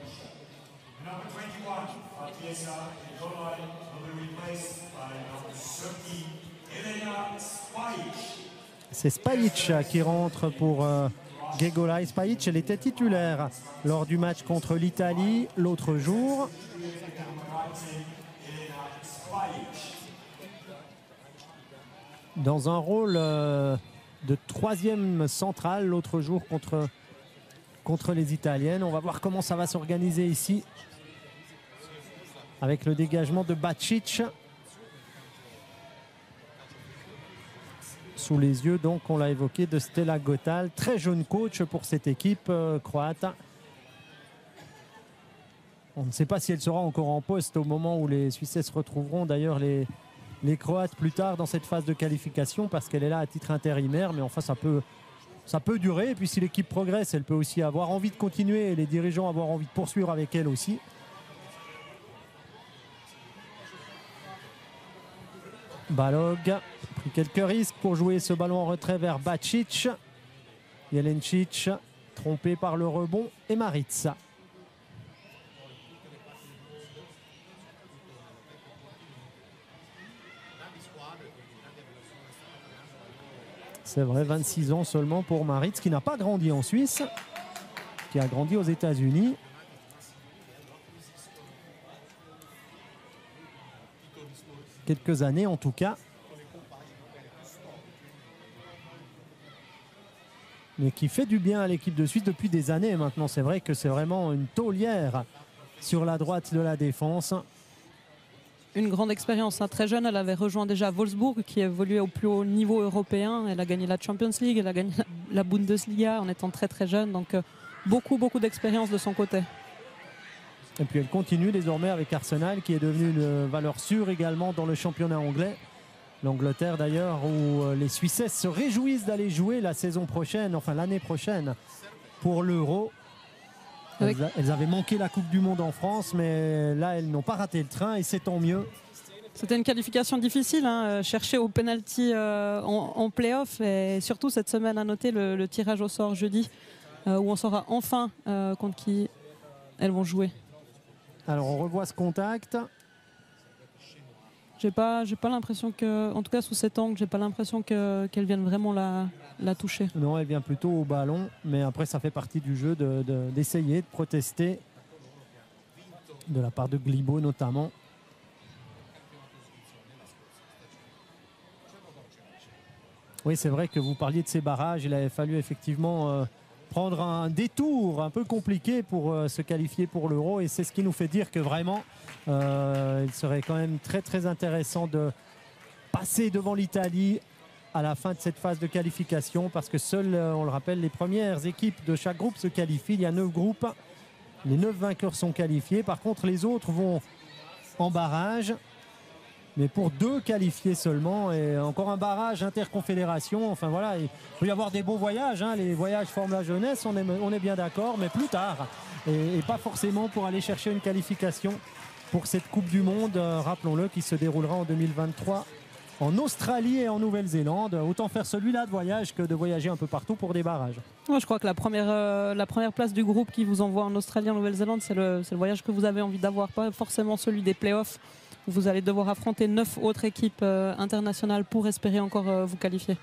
C'est Spajic qui rentre pour Gegolaj Spajic, elle était titulaire lors du match contre l'Italie l'autre jour. Dans un rôle de troisième central l'autre jour contre les Italiennes. On va voir comment ça va s'organiser ici avec le dégagement de Bacic. Sous les yeux, donc, on l'a évoqué, de Stella Gotal, très jeune coach pour cette équipe croate. On ne sait pas si elle sera encore en poste au moment où les Suisses se retrouveront. D'ailleurs, les Croates plus tard dans cette phase de qualification, parce qu'elle est là à titre intérimaire, mais enfin ça peut durer. Et puis si l'équipe progresse, elle peut aussi avoir envie de continuer et les dirigeants avoir envie de poursuivre avec elle aussi. Balog pris quelques risques pour jouer ce ballon en retrait vers Bacic. Jelencic trompé par le rebond et Maritza. C'est vrai, 26 ans seulement pour Maritz, qui n'a pas grandi en Suisse, qui a grandi aux États-Unis. Quelques années en tout cas. Mais qui fait du bien à l'équipe de Suisse depuis des années maintenant. C'est vrai que c'est vraiment une taulière sur la droite de la défense. Une grande expérience, hein. Très jeune, elle avait rejoint déjà Wolfsburg qui évoluait au plus haut niveau européen. Elle a gagné la Champions League, elle a gagné la Bundesliga en étant très très jeune. Donc beaucoup d'expérience de son côté. Et puis elle continue désormais avec Arsenal qui est devenu une valeur sûre également dans le championnat anglais. L'Angleterre d'ailleurs où les Suissesses se réjouissent d'aller jouer la saison prochaine, enfin l'année prochaine pour l'Euro. Elles avaient manqué la Coupe du Monde en France, mais là elles n'ont pas raté le train et c'est tant mieux. C'était une qualification difficile, hein, chercher au penalty en play-off et surtout cette semaine à noter le tirage au sort jeudi où on saura enfin contre qui elles vont jouer. Alors on revoit ce contact. J'ai pas l'impression que, en tout cas sous cet angle, j'ai pas l'impression qu'elle vienne vraiment la toucher. Non, elle vient plutôt au ballon, mais après ça fait partie du jeu d'essayer de protester de la part de Glibo notamment. Oui, c'est vrai que vous parliez de ces barrages, il avait fallu effectivement prendre un détour un peu compliqué pour se qualifier pour l'Euro et c'est ce qui nous fait dire que vraiment il serait quand même très très intéressant de passer devant l'Italie à la fin de cette phase de qualification parce que seules, on le rappelle, les premières équipes de chaque groupe se qualifient. Il y a 9 groupes, les 9 vainqueurs sont qualifiés. Par contre, les autres vont en barrage, mais pour 2 qualifiés seulement et encore un barrage interconfédération. Enfin voilà, il peut y avoir des beaux voyages, hein. Les voyages forment la jeunesse, on est bien d'accord, mais plus tard et pas forcément pour aller chercher une qualification pour cette Coupe du Monde, rappelons-le, qui se déroulera en 2023 en Australie et en Nouvelle-Zélande. Autant faire celui-là de voyage que de voyager un peu partout pour des barrages. Moi, je crois que la première place du groupe qui vous envoie en Australie et en Nouvelle-Zélande, c'est le voyage que vous avez envie d'avoir, pas forcément celui des playoffs. Vous allez devoir affronter 9 autres équipes internationales pour espérer encore vous qualifier.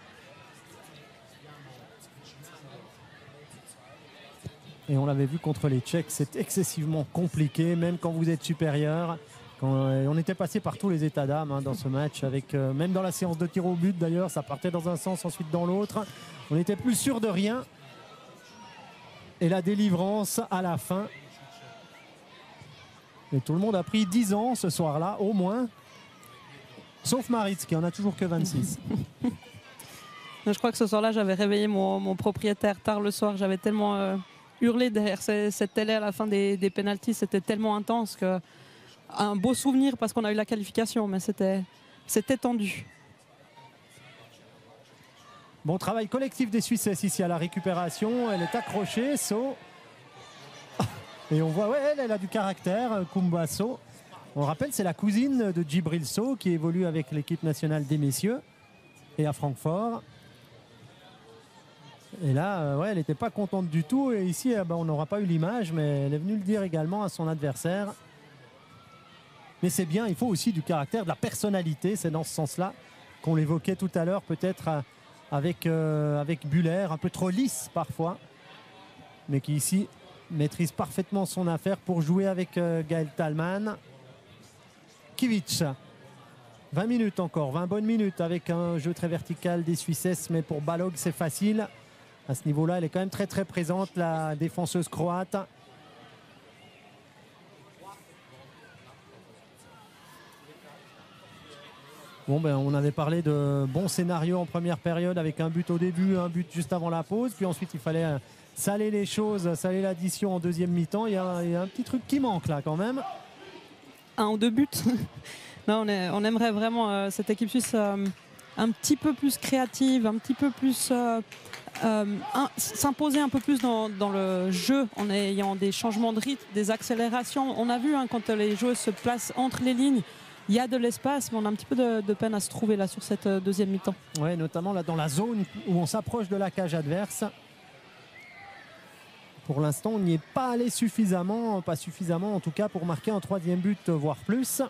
Et on l'avait vu contre les Tchèques, c'est excessivement compliqué, même quand vous êtes supérieur. On était passé par tous les états d'âme dans ce match, avec même dans la séance de tir au but d'ailleurs, ça partait dans un sens, ensuite dans l'autre. On n'était plus sûr de rien. Et la délivrance à la fin. Et tout le monde a pris 10 ans ce soir-là, au moins. Sauf Maritz, qui en a toujours que 26. Je crois que ce soir-là, j'avais réveillé mon propriétaire tard le soir. J'avais tellement hurlé derrière cette télé à la fin des pénaltys. C'était tellement intense que... Un beau souvenir parce qu'on a eu la qualification, mais c'était tendu. Bon travail collectif des Suisses ici à la récupération. Elle est accrochée, So. Et on voit, ouais, elle a du caractère, Kumba So. On rappelle, c'est la cousine de Djibril So qui évolue avec l'équipe nationale des messieurs et à Francfort. Et là, ouais, elle n'était pas contente du tout. Et ici, on n'aura pas eu l'image, mais elle est venue le dire également à son adversaire. Mais c'est bien, il faut aussi du caractère, de la personnalité. C'est dans ce sens-là qu'on l'évoquait tout à l'heure, peut-être avec Buller, un peu trop lisse parfois. mais qui ici maîtrise parfaitement son affaire pour jouer avec Gaël Thalmann. Kivic, 20 minutes encore, 20 bonnes minutes avec un jeu très vertical des Suissesses, mais pour Balog c'est facile. À ce niveau-là, elle est quand même très très présente, la défenseuse croate. Bon, ben, on avait parlé de bons scénarios en première période avec un but au début, un but juste avant la pause. Puis ensuite, il fallait saler les choses, saler l'addition en deuxième mi-temps. Il y a un petit truc qui manque là quand même. Un ou deux buts. Non, on aimerait vraiment cette équipe suisse un petit peu plus créative, un petit peu plus s'imposer un peu plus dans le jeu en ayant des changements de rythme, des accélérations. On a vu quand les joueurs se placent entre les lignes, il y a de l'espace, mais on a un petit peu de peine à se trouver là sur cette deuxième mi-temps. Ouais, notamment là dans la zone où on s'approche de la cage adverse. Pour l'instant, on n'y est pas allé suffisamment, pas suffisamment en tout cas pour marquer un troisième but, voire plus.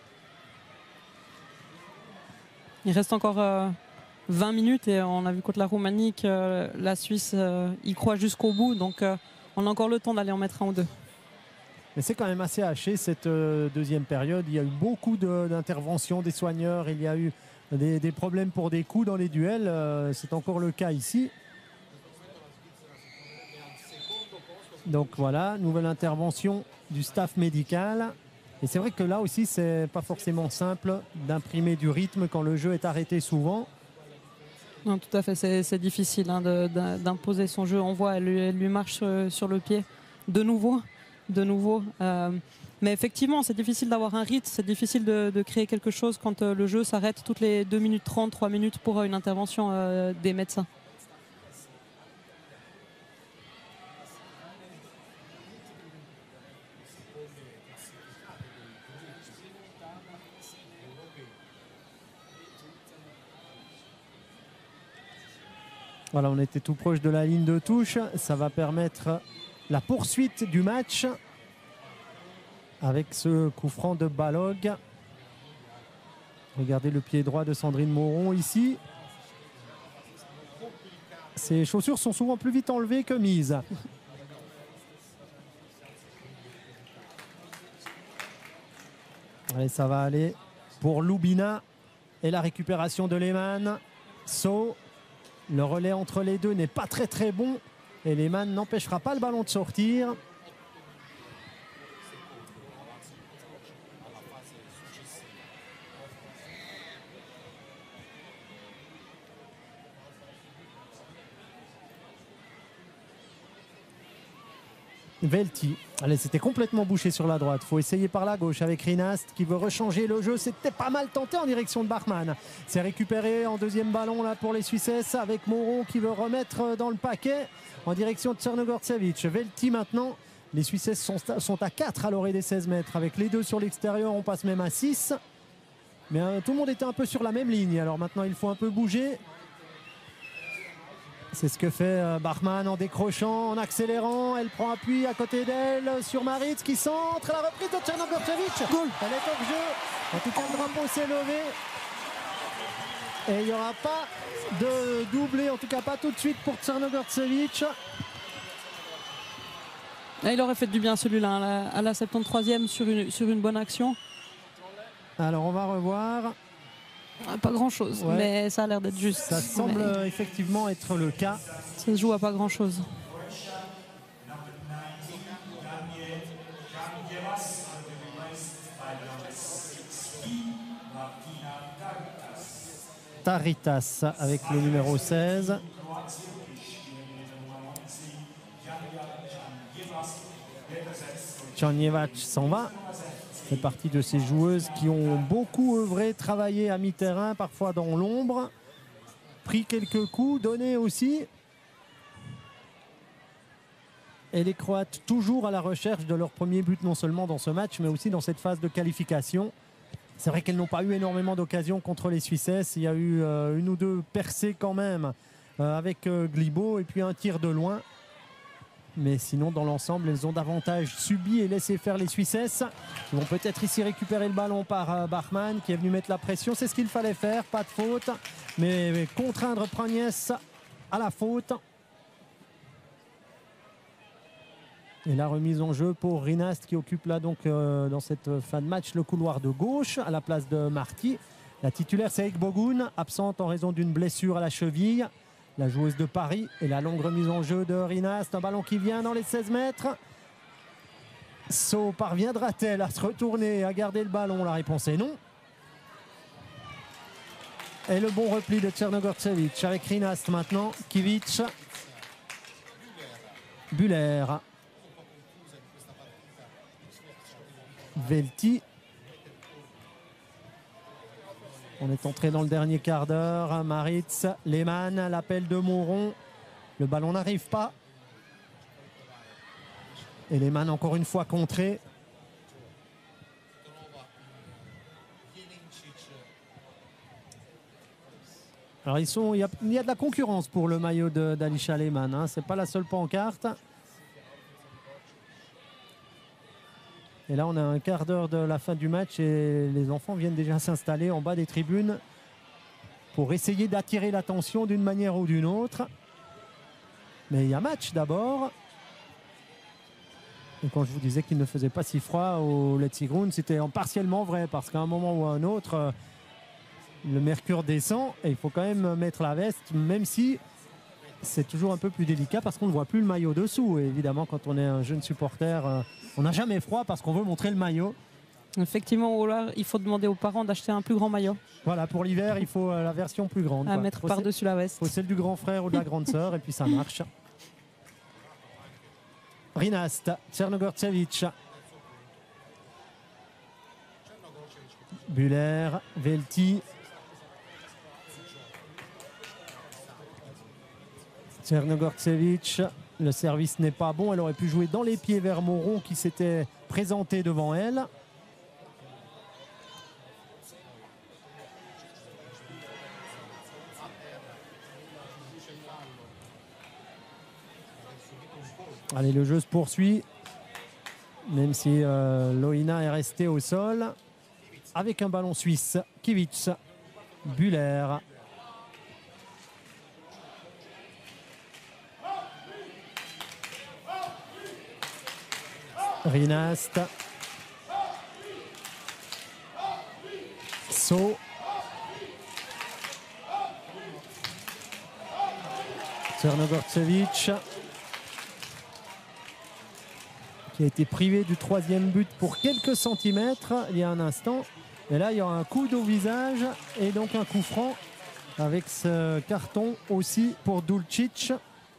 Il reste encore 20 minutes et on a vu contre la Roumanie que la Suisse y croit jusqu'au bout, donc on a encore le temps d'aller en mettre un ou deux. Mais c'est quand même assez haché cette deuxième période. Il y a eu beaucoup d'interventions des soigneurs. Il y a eu des problèmes pour des coups dans les duels. C'est encore le cas ici. Donc voilà, nouvelle intervention du staff médical. Et c'est vrai que là aussi, c'est pas forcément simple d'imprimer du rythme quand le jeu est arrêté souvent. Non, tout à fait, c'est difficile d'imposer son jeu. On voit, elle lui marche sur le pied de nouveau. Mais effectivement, c'est difficile d'avoir un rythme, c'est difficile de créer quelque chose quand le jeu s'arrête toutes les 2 minutes 30, 3 minutes pour une intervention des médecins. Voilà, on était tout proche de la ligne de touche. Ça va permettre la poursuite du match avec ce coup franc de Balog. Regardez le pied droit de Sandrine Moron ici. Ses chaussures sont souvent plus vite enlevées que mises. Allez, ça va aller pour Lubina et la récupération de Lehmann. Le relais entre les deux n'est pas très bon et Lehmann n'empêchera pas le ballon de sortir. Velti. Allez, c'était complètement bouché sur la droite. Il faut essayer par la gauche avec Rinast qui veut rechanger le jeu. C'était pas mal tenté en direction de Bachmann. C'est récupéré en deuxième ballon là pour les Suissesses avec Moron qui veut remettre dans le paquet en direction de Tchernogortsevic. Velti maintenant. Les Suissesses sont à 4 à l'orée des 16 mètres. Avec les deux sur l'extérieur, on passe même à 6. Mais tout le monde était un peu sur la même ligne. Alors maintenant, il faut un peu bouger. C'est ce que fait Bachmann en décrochant, en accélérant. Elle prend appui à côté d'elle sur Maritz qui centre. La reprise de Tchernogortsevic. Elle est hors jeu. En tout cas, le drapeau s'est levé. Et il n'y aura pas de doublé, en tout cas pas tout de suite pour Tchernogortsevic. Il aurait fait du bien celui-là à la 73e sur une bonne action. Alors on va revoir. Pas grand chose, ouais. Mais ça a l'air d'être juste. Ça semble effectivement être le cas. Ça se joue à pas grand chose. Taritas avec le numéro 16. Czernievac s'en va. C'est partie de ces joueuses qui ont beaucoup œuvré, travaillé à mi-terrain, parfois dans l'ombre, pris quelques coups, donné aussi. Et les Croates toujours à la recherche de leur premier but, non seulement dans ce match, mais aussi dans cette phase de qualification. C'est vrai qu'elles n'ont pas eu énormément d'occasions contre les Suissesses. Il y a eu une ou deux percées quand même avec Glibo et puis un tir de loin. Mais sinon, dans l'ensemble, elles ont davantage subi et laissé faire les Suissesses. Ils vont peut-être ici récupérer le ballon par Bachmann qui est venu mettre la pression. C'est ce qu'il fallait faire, pas de faute. Mais contraindre Pragnès à la faute. Et la remise en jeu pour Rinast qui occupe là donc dans cette fin de match le couloir de gauche à la place de Marty. La titulaire c'est Ekbogun, absente en raison d'une blessure à la cheville. La joueuse de Paris et la longue remise en jeu de Rinast. Un ballon qui vient dans les 16 mètres. So parviendra-t-elle à se retourner, à garder le ballon? La réponse est non. Et le bon repli de Tchernogortsevic avec Rinast maintenant. Kivic. Buller. Velti. On est entré dans le dernier quart d'heure. Maritz, Lehmann, l'appel de Moron. Le ballon n'arrive pas. Et Lehmann encore une fois contré. Alors il y a de la concurrence pour le maillot d'Alisha Lehmann. Hein. Ce n'est pas la seule pancarte. Et là, on a un quart d'heure de la fin du match et les enfants viennent déjà s'installer en bas des tribunes pour essayer d'attirer l'attention d'une manière ou d'une autre. Mais il y a match d'abord. Et quand je vous disais qu'il ne faisait pas si froid au Letzigrund, c'était partiellement vrai parce qu'à un moment ou à un autre, le mercure descend et il faut quand même mettre la veste, même si c'est toujours un peu plus délicat parce qu'on ne voit plus le maillot dessous. Et évidemment, quand on est un jeune supporter, on n'a jamais froid parce qu'on veut montrer le maillot. Effectivement, il faut demander aux parents d'acheter un plus grand maillot. Voilà, pour l'hiver, il faut la version plus grande. À mettre par-dessus la veste. Il faut celle du grand frère ou de la grande sœur et puis ça marche. Rinast, Tchernogortsevic. Buller, Velti. Tchernogortsevic, le service n'est pas bon. Elle aurait pu jouer dans les pieds vers Moron qui s'était présenté devant elle. Allez, le jeu se poursuit. Même si Loina est resté au sol. Avec un ballon suisse. Kivic, Buller. Rinast. So. Tchernogortsevic qui a été privé du troisième but pour quelques centimètres il y a un instant. Et là, il y aura un coup au visage et donc un coup franc avec ce carton aussi pour Dulcic.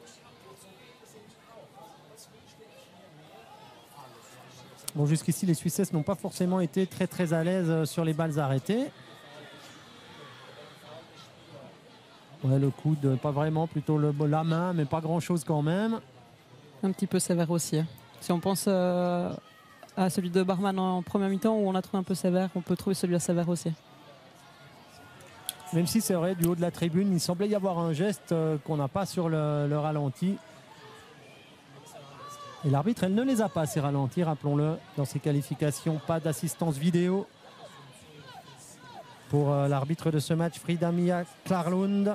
Bon, jusqu'ici, les Suissesses n'ont pas forcément été très à l'aise sur les balles arrêtées. Ouais, le coude, pas vraiment, plutôt la main, mais pas grand-chose quand même. Un petit peu sévère aussi. Hein. Si on pense à celui de Barman en première mi-temps où on a trouvé un peu sévère, on peut trouver celui-là sévère aussi. Même si c'est vrai, du haut de la tribune, il semblait y avoir un geste qu'on n'a pas sur le ralenti. Et l'arbitre, elle ne les a pas, ces ralentis, rappelons-le, dans ses qualifications. Pas d'assistance vidéo pour l'arbitre de ce match, Frida-Mia Klarlund.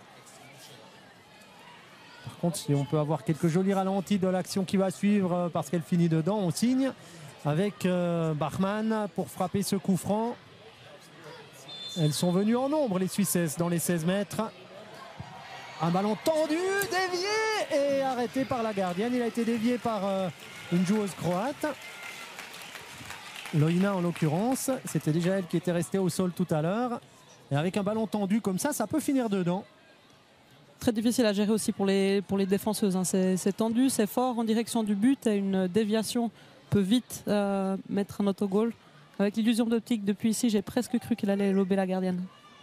Par contre, si on peut avoir quelques jolis ralentis de l'action qui va suivre, parce qu'elle finit dedans, on signe avec Bachmann pour frapper ce coup franc. Elles sont venues en nombre, les Suissesses, dans les 16 mètres. Un ballon tendu, dévié et arrêté par la gardienne. Il a été dévié par une joueuse croate. Loina en l'occurrence. C'était déjà elle qui était restée au sol tout à l'heure. Et avec un ballon tendu comme ça peut finir dedans. Très difficile à gérer aussi pour les défenseuses. Hein. C'est tendu, c'est fort en direction du but et une déviation peut vite mettre un autogol. Avec l'illusion d'optique depuis ici, j'ai presque cru qu'il allait lober la gardienne.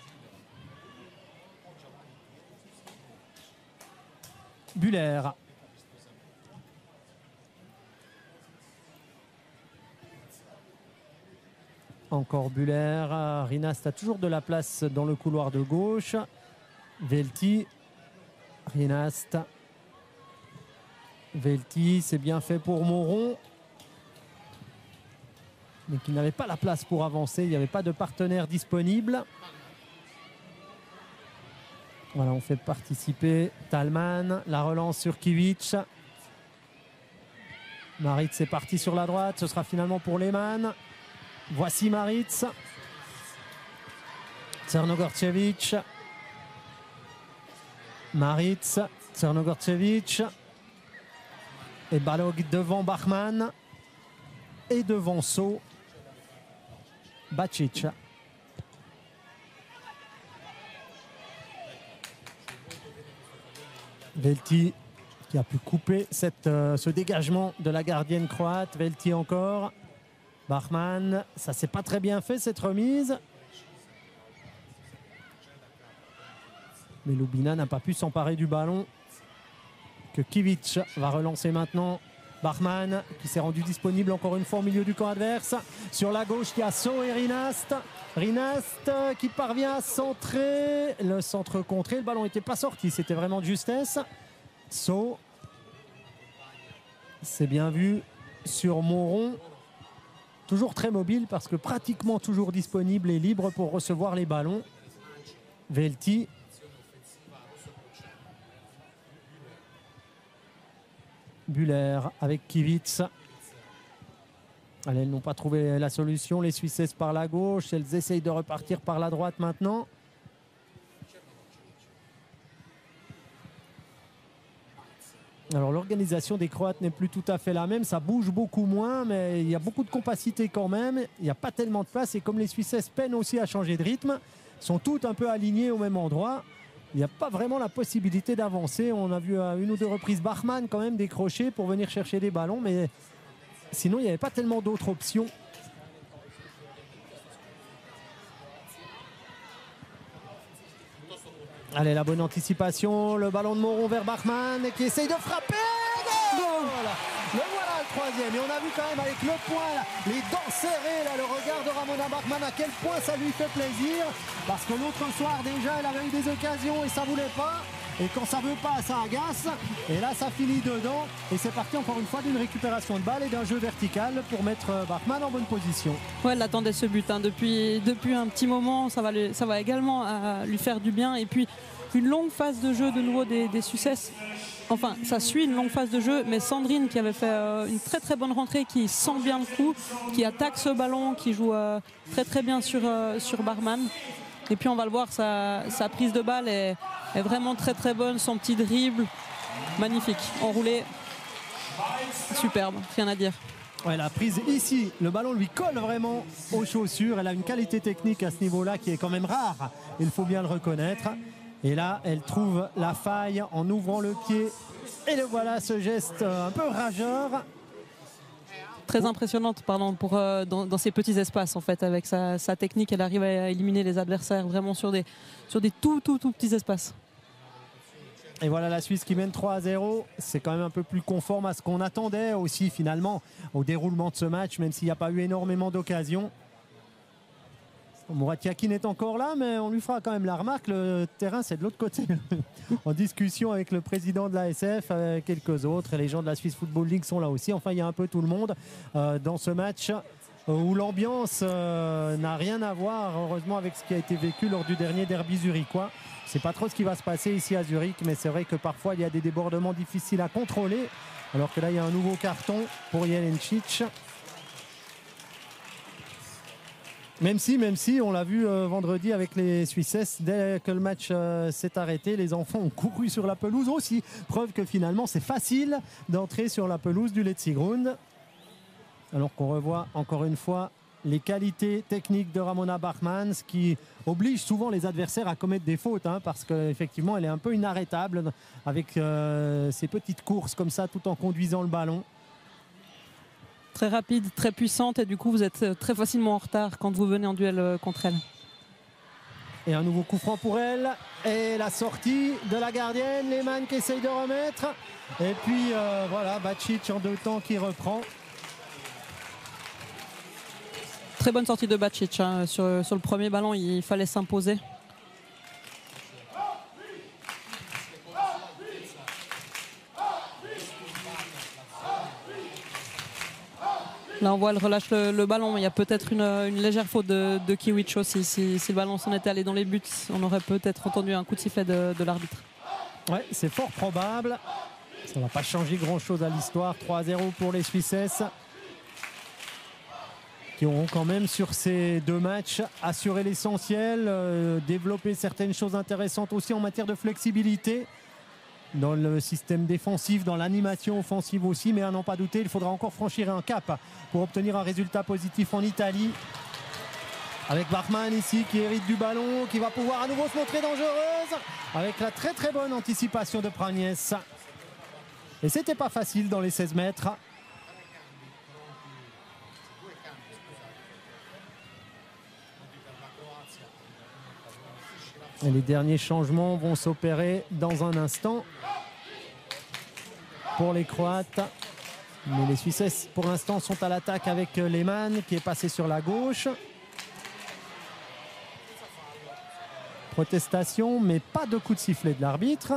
Buller. Encore Buller. Rinast a toujours de la place dans le couloir de gauche. Velti. Rinast. Velti, c'est bien fait pour Moron. Mais qui n'avait pas la place pour avancer. Il n'y avait pas de partenaire disponible. Voilà, on fait participer Talman. La relance sur Kivic. Maritz est parti sur la droite, ce sera finalement pour Lehmann. Voici Maritz. Tsernogorcevic. Maritz, Tsernogorcevic. Et Balog devant Bachmann. Et devant So, Bacic. Velti qui a pu couper ce dégagement de la gardienne croate. Velti encore. Bachmann, ça s'est pas très bien fait cette remise. Mais Lubina n'a pas pu s'emparer du ballon. Que Kivic va relancer maintenant. Bachmann qui s'est rendu disponible encore une fois au milieu du camp adverse. Sur la gauche, il y a So et Rinast. Rinast qui parvient à centrer. Le centre contré, le ballon n'était pas sorti, c'était vraiment de justesse. So, c'est bien vu sur Moron. Toujours très mobile parce que pratiquement toujours disponible et libre pour recevoir les ballons. Velti. Buller avec Kivitz. Allez, elles n'ont pas trouvé la solution. Les Suissesses par la gauche. Elles essayent de repartir par la droite maintenant. Alors l'organisation des Croates n'est plus tout à fait la même. Ça bouge beaucoup moins, mais il y a beaucoup de compacité quand même. Il n'y a pas tellement de place. Et comme les Suissesses peinent aussi à changer de rythme, sont toutes un peu alignées au même endroit. Il n'y a pas vraiment la possibilité d'avancer. On a vu à une ou deux reprises Bachmann quand même décrocher pour venir chercher des ballons, mais sinon il n'y avait pas tellement d'autres options. Allez, la bonne anticipation, le ballon de Moron vers Bachmann qui essaye de frapper. Goal. Le voilà le troisième. Et on a vu quand même avec le point, là, les dents serrées, là, le regard de Ramona Bachmann, à quel point ça lui fait plaisir. Parce que l'autre soir déjà, elle avait eu des occasions et ça voulait pas. Et quand ça veut pas, ça agace. Et là, ça finit dedans. Et c'est parti encore une fois d'une récupération de balle et d'un jeu vertical pour mettre Bachmann en bonne position. Ouais, elle attendait ce but hein. Depuis un petit moment. Ça va également lui faire du bien. Et puis, une longue phase de jeu de nouveau des Suissesses. Enfin, ça suit une longue phase de jeu. Mais Sandrine qui avait fait une très très bonne rentrée, qui sent bien le coup, qui attaque ce ballon, qui joue très très bien sur Bachmann. Et puis on va le voir, sa prise de balle est vraiment très très bonne. Son petit dribble, magnifique, enroulé, superbe, rien à dire. Ouais, la prise ici, le ballon lui colle vraiment aux chaussures. Elle a une qualité technique à ce niveau-là qui est quand même rare, il faut bien le reconnaître. Et là, elle trouve la faille en ouvrant le pied. Et le voilà, ce geste un peu rageur. Très impressionnante dans ces petits espaces en fait. Avec sa technique, elle arrive à éliminer les adversaires vraiment sur des tout petits espaces. Et voilà la Suisse qui mène 3-0. C'est quand même un peu plus conforme à ce qu'on attendait aussi finalement au déroulement de ce match, même s'il n'y a pas eu énormément d'occasions. Murat Yakin est encore là, mais on lui fera quand même la remarque. Le terrain, c'est de l'autre côté. En discussion avec le président de l'ASF, quelques autres. Et les gens de la Swiss Football League sont là aussi. Enfin, il y a un peu tout le monde dans ce match où l'ambiance n'a rien à voir, heureusement, avec ce qui a été vécu lors du dernier derby zurichois. C'est pas trop ce qui va se passer ici à Zurich, mais c'est vrai que parfois, il y a des débordements difficiles à contrôler. Alors que là, il y a un nouveau carton pour Jelencic. Même si, on l'a vu vendredi avec les Suissesses, dès que le match s'est arrêté, les enfants ont couru sur la pelouse aussi. Preuve que finalement, c'est facile d'entrer sur la pelouse du Letzigrund. Alors qu'on revoit encore une fois les qualités techniques de Ramona Bachmann, ce qui oblige souvent les adversaires à commettre des fautes, hein, parce qu'effectivement, elle est un peu inarrêtable avec ses petites courses comme ça, tout en conduisant le ballon. Très rapide, très puissante et du coup vous êtes très facilement en retard quand vous venez en duel contre elle. Et un nouveau coup franc pour elle. Et la sortie de la gardienne, Lehmann qui essaye de remettre. Et puis voilà, Bacic en deux temps qui reprend. Très bonne sortie de Bacic hein. Sur le premier ballon, il fallait s'imposer. Là, on voit, elle relâche le ballon. Il y a peut-être une légère faute de Kiewicz aussi. Si le ballon s'en était allé dans les buts, on aurait peut-être entendu un coup de sifflet de l'arbitre. Ouais, c'est fort probable. Ça ne va pas changer grand-chose à l'histoire. 3-0 pour les Suissesses, qui auront quand même sur ces 2 matchs assuré l'essentiel, développé certaines choses intéressantes aussi en matière de flexibilité dans le système défensif, dans l'animation offensive aussi, mais à n'en pas douter, il faudra encore franchir un cap pour obtenir un résultat positif en Italie. Avec Bachmann ici qui hérite du ballon, qui va pouvoir à nouveau se montrer dangereuse, avec la très très bonne anticipation de Pragnès. Et c'était pas facile dans les 16 mètres. Et les derniers changements vont s'opérer dans un instant pour les Croates. Mais les Suisses pour l'instant sont à l'attaque avec Lehmann qui est passé sur la gauche. Protestation, mais pas de coup de sifflet de l'arbitre.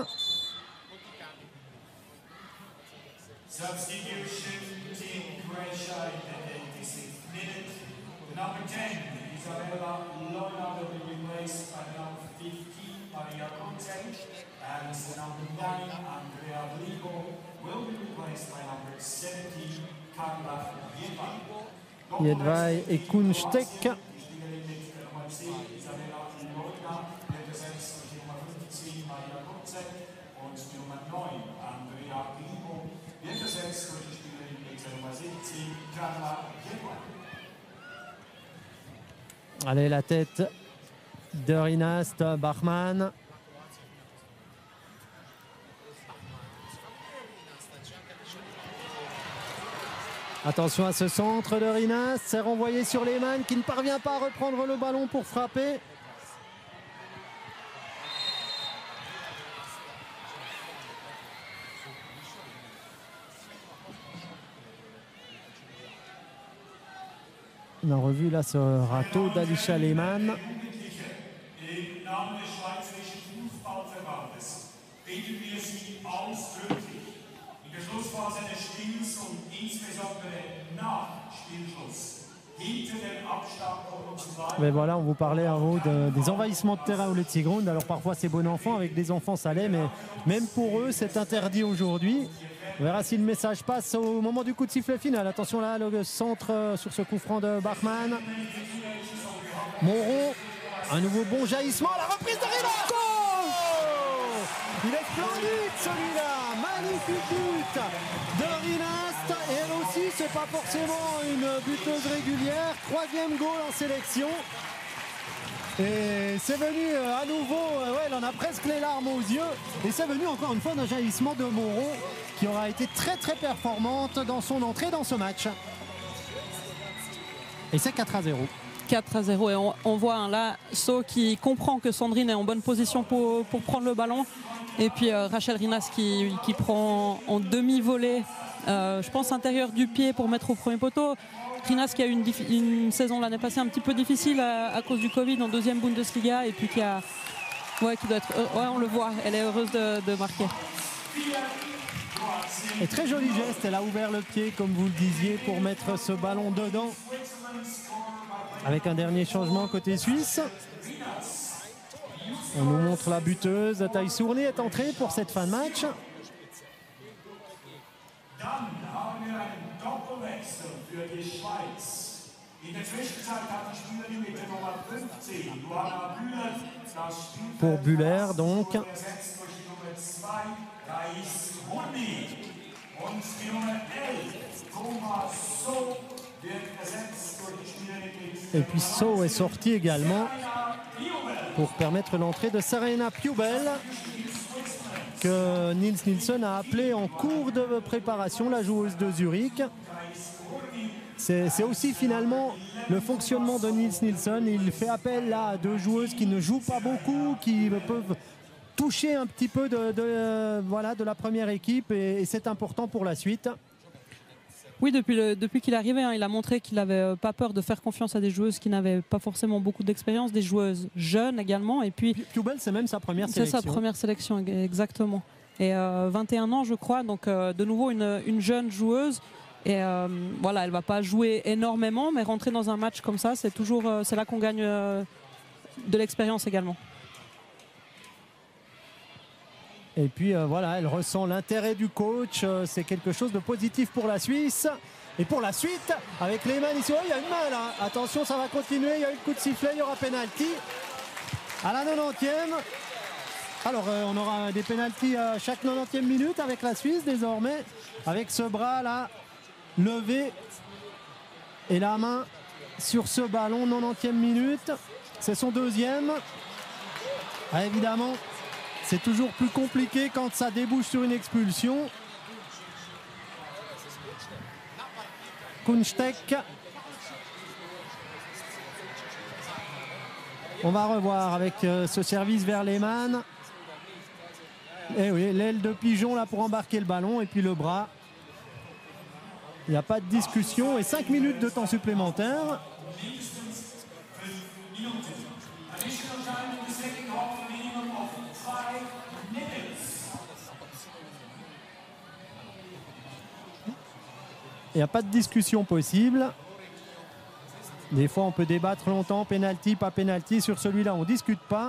Jedvaj et Kunstek. Allez, la tête de Rinast, Bachmann. Attention à ce centre de Rinast, c'est renvoyé sur Lehmann qui ne parvient pas à reprendre le ballon pour frapper. On a revu là ce râteau d'Alisha Lehmann. Mais voilà, on vous parlait en haut des envahissements de terrain au Letzigrund. Alors parfois c'est bon enfant, avec des enfants ça l'est, mais même pour eux c'est interdit aujourd'hui. On verra si le message passe au moment du coup de sifflet final. Attention là, le centre sur ce coup franc de Bachmann. Monron, un nouveau bon jaillissement, la reprise de Rinast. Il est splendide celui-là, magnifique but de Rinast. Et elle aussi, c'est pas forcément une buteuse régulière. 3e goal en sélection. Et c'est venu à nouveau, elle en a presque les larmes aux yeux. Et c'est venu encore une fois d'un jaillissement de Monron qui aura été très très performante dans son entrée dans ce match. Et c'est 4-0. 4-0 et on voit là So qui comprend que Sandrine est en bonne position pour prendre le ballon. Et puis Rachel Rinast qui prend en demi-volée, je pense intérieur du pied pour mettre au premier poteau. Rinast qui a eu une saison l'année passée un petit peu difficile à cause du Covid en 2e Bundesliga et puis qui doit être, on le voit, elle est heureuse de marquer. Et très joli geste, elle a ouvert le pied comme vous le disiez pour mettre ce ballon dedans. Avec un dernier changement côté suisse. On nous montre la buteuse. Thais Sourny est entrée pour cette fin de match. Pour Bühler donc. Et puis So est sorti également pour permettre l'entrée de Serena Piubel que Nils Nilsson a appelé en cours de préparation, la joueuse de Zurich. C'est aussi finalement le fonctionnement de Nils Nilsson. Il fait appel là à 2 joueuses qui ne jouent pas beaucoup, qui peuvent toucher un petit peu de la première équipe et c'est important pour la suite. Oui, depuis qu'il est arrivé, il a montré qu'il n'avait pas peur de faire confiance à des joueuses qui n'avaient pas forcément beaucoup d'expérience, des joueuses jeunes également. Et puis Piubel, c'est même sa première sélection. C'est sa première sélection, exactement. Et 21 ans, je crois, donc de nouveau une jeune joueuse. Et voilà, elle ne va pas jouer énormément, mais rentrer dans un match comme ça, c'est là qu'on gagne de l'expérience également. Et puis voilà, elle ressent l'intérêt du coach. C'est quelque chose de positif pour la Suisse. Et pour la suite, avec Lehmann ici, oh, il y a une main là. Attention, ça va continuer. Il y a eu le coup de sifflet, il y aura pénalty à la 90e. Alors, on aura des pénaltys à chaque 90e minute avec la Suisse désormais. Avec ce bras là levé et la main sur ce ballon, 90e minute. C'est son deuxième. Ah, évidemment, c'est toujours plus compliqué quand ça débouche sur une expulsion. Kunštek. On va revoir avec ce service vers Lehmann. Et oui, l'aile de pigeon là pour embarquer le ballon et puis le bras. Il n'y a pas de discussion et 5 minutes de temps supplémentaire. Il n'y a pas de discussion possible. Des fois, on peut débattre longtemps, pénalty, pas pénalty. Sur celui-là, on ne discute pas.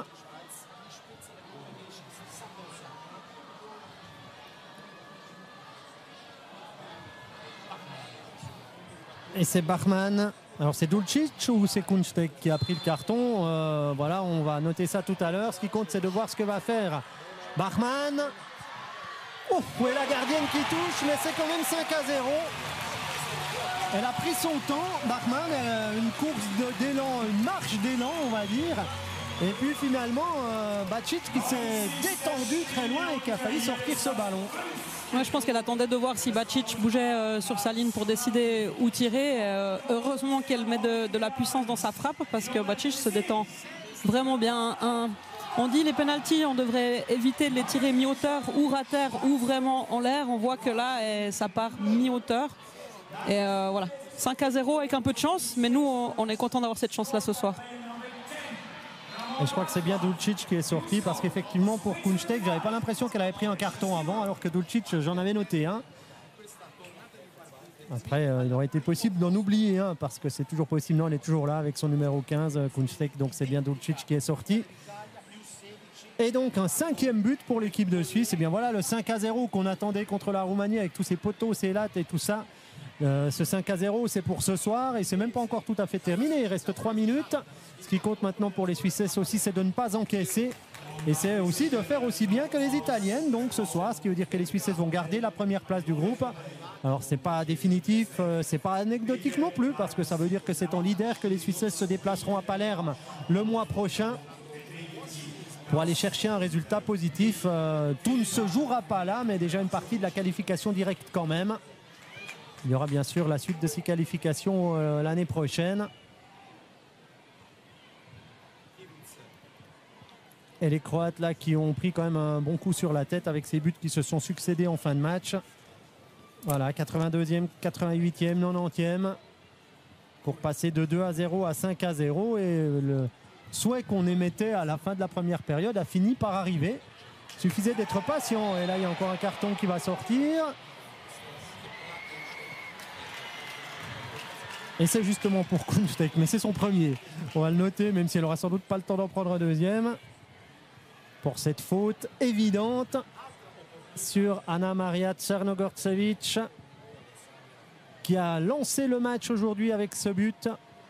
Et c'est Bachmann. Alors, c'est Dulcic ou c'est Kunštek qui a pris le carton? Voilà, on va noter ça tout à l'heure. Ce qui compte, c'est de voir ce que va faire Bachmann. Oh, où est la gardienne qui touche, mais c'est quand même 5-0. Elle a pris son temps, Bachmann, une course d'élan, une marche d'élan, on va dire. Et puis finalement, Bacic qui s'est détendu très loin et qui a failli sortir ce ballon. Ouais, je pense qu'elle attendait de voir si Bacic bougeait sur sa ligne pour décider où tirer. Heureusement qu'elle met de la puissance dans sa frappe parce que Bacic se détend vraiment bien. On dit les pénaltys, on devrait éviter de les tirer mi-hauteur ou rater ou vraiment en l'air. On voit que là, ça part mi-hauteur. Et voilà, 5-0 avec un peu de chance, mais nous, on est content d'avoir cette chance-là ce soir. Et je crois que c'est bien Dulcic qui est sorti parce qu'effectivement, pour Kunštek, j'avais pas l'impression qu'elle avait pris un carton avant, alors que Dulcic, j'en avais noté un. Après, il aurait été possible d'en oublier un parce que c'est toujours possible. Non, elle est toujours là avec son numéro 15, Kunštek, donc c'est bien Dulcic qui est sorti. Et donc un 5e but pour l'équipe de Suisse. Et bien voilà le 5-0 qu'on attendait contre la Roumanie avec tous ces poteaux, ces lattes et tout ça. Ce 5-0 c'est pour ce soir et c'est même pas encore tout à fait terminé. Il reste 3 minutes. Ce qui compte maintenant pour les Suissesses aussi, c'est de ne pas encaisser. Et c'est aussi de faire aussi bien que les Italiennes. Donc ce soir, ce qui veut dire que les Suissesses vont garder la première place du groupe. Alors c'est pas définitif, c'est pas anecdotique non plus, parce que ça veut dire que c'est en leader que les Suissesses se déplaceront à Palerme le mois prochain pour aller chercher un résultat positif. Tout ne se jouera pas là, mais déjà une partie de la qualification directe quand même. Il y aura bien sûr la suite de ces qualifications l'année prochaine. Et les Croates là qui ont pris quand même un bon coup sur la tête avec ces buts qui se sont succédés en fin de match. Voilà, 82e, 88e, 90e pour passer de 2-0 à 5-0 et le souhait qu'on émettait à la fin de la première période a fini par arriver. Il suffisait d'être patient et là il y a encore un carton qui va sortir. Et c'est justement pour Kunštek, mais c'est son premier. On va le noter, même si elle aura sans doute pas le temps d'en prendre un deuxième. Pour cette faute évidente sur Anna Maria Crnogorcevic qui a lancé le match aujourd'hui avec ce but.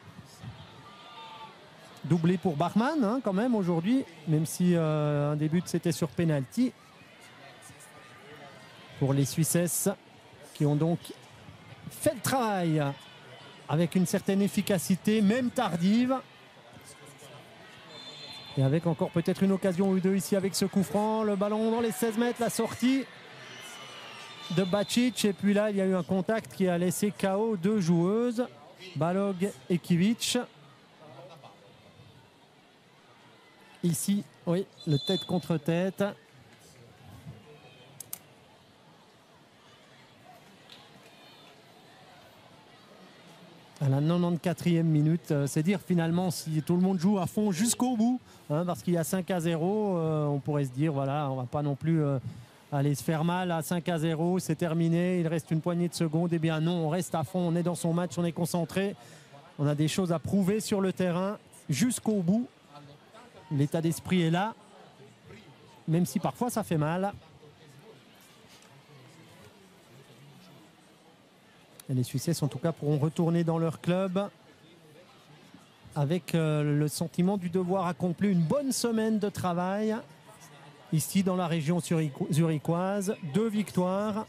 Doublé pour Bachmann hein, quand même aujourd'hui, même si un des buts c'était sur penalty. Pour les Suissesses qui ont donc fait le travail avec une certaine efficacité, même tardive. Et avec encore peut-être une occasion ou deux ici avec ce coup franc. Le ballon dans les 16 mètres, la sortie de Bacic. Et puis là, il y a eu un contact qui a laissé KO deux joueuses, Balog et Kivic. Ici, oui, le tête contre tête. À la 94e minute, c'est dire finalement si tout le monde joue à fond jusqu'au bout, hein, parce qu'il y a 5-0, on pourrait se dire voilà, on va pas non plus aller se faire mal à 5-0, c'est terminé, il reste une poignée de secondes. Eh bien non, on reste à fond, on est dans son match, on est concentré, on a des choses à prouver sur le terrain jusqu'au bout. L'état d'esprit est là, même si parfois ça fait mal. Et les Suisses en tout cas pourront retourner dans leur club avec le sentiment du devoir accompli, une bonne semaine de travail ici dans la région zurichoise. 2 victoires,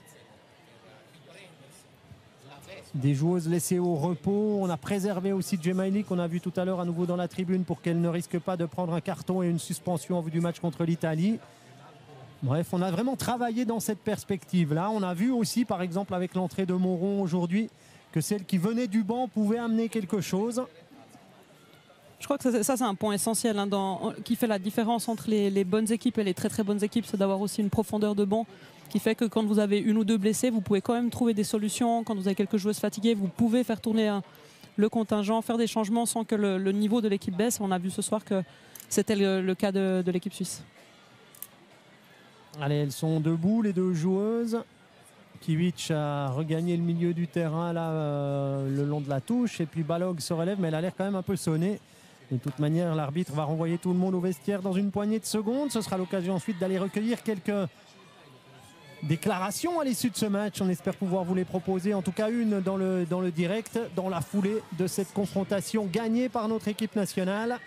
des joueuses laissées au repos. On a préservé aussi Gemaili, qu'on a vu tout à l'heure à nouveau dans la tribune, pour qu'elle ne risque pas de prendre un carton et une suspension en vue du match contre l'Italie. Bref, on a vraiment travaillé dans cette perspective-là. On a vu aussi, par exemple, avec l'entrée de Moron aujourd'hui, que celle qui venait du banc pouvait amener quelque chose. Je crois que ça c'est un point essentiel hein, qui fait la différence entre les bonnes équipes et les très très bonnes équipes, c'est d'avoir aussi une profondeur de banc qui fait que quand vous avez 1 ou 2 blessés, vous pouvez quand même trouver des solutions. Quand vous avez quelques joueuses fatiguées, vous pouvez faire tourner le contingent, faire des changements sans que le niveau de l'équipe baisse. On a vu ce soir que c'était le cas de l'équipe suisse. Allez, elles sont debout les 2 joueuses. Kiewicz a regagné le milieu du terrain là, le long de la touche, et puis Balog se relève, mais elle a l'air quand même un peu sonnée. De toute manière, l'arbitre va renvoyer tout le monde au vestiaire dans une poignée de secondes. Ce sera l'occasion ensuite d'aller recueillir quelques déclarations à l'issue de ce match. On espère pouvoir vous les proposer, en tout cas une dans le direct, dans la foulée de cette confrontation gagnée par notre équipe nationale.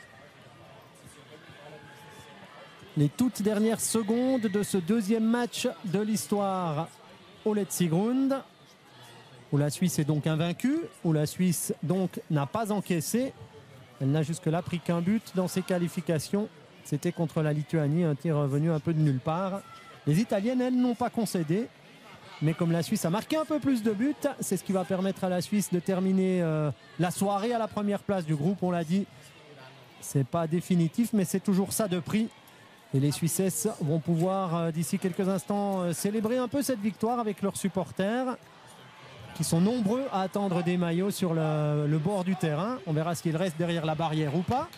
Les toutes dernières secondes de ce 2e match de l'histoire au Letzigrund, où la Suisse est donc invaincue, où la Suisse donc n'a pas encaissé. Elle n'a jusque-là pris qu'un but dans ses qualifications. C'était contre la Lituanie, un tir venu un peu de nulle part. Les Italiennes, elles, n'ont pas concédé. Mais comme la Suisse a marqué un peu plus de buts, c'est ce qui va permettre à la Suisse de terminer la soirée à la première place du groupe. On l'a dit, c'est pas définitif, mais c'est toujours ça de prix. Et les Suissesses vont pouvoir, d'ici quelques instants, célébrer un peu cette victoire avec leurs supporters, qui sont nombreux à attendre des maillots sur le bord du terrain. On verra s'ils restent derrière la barrière ou pas.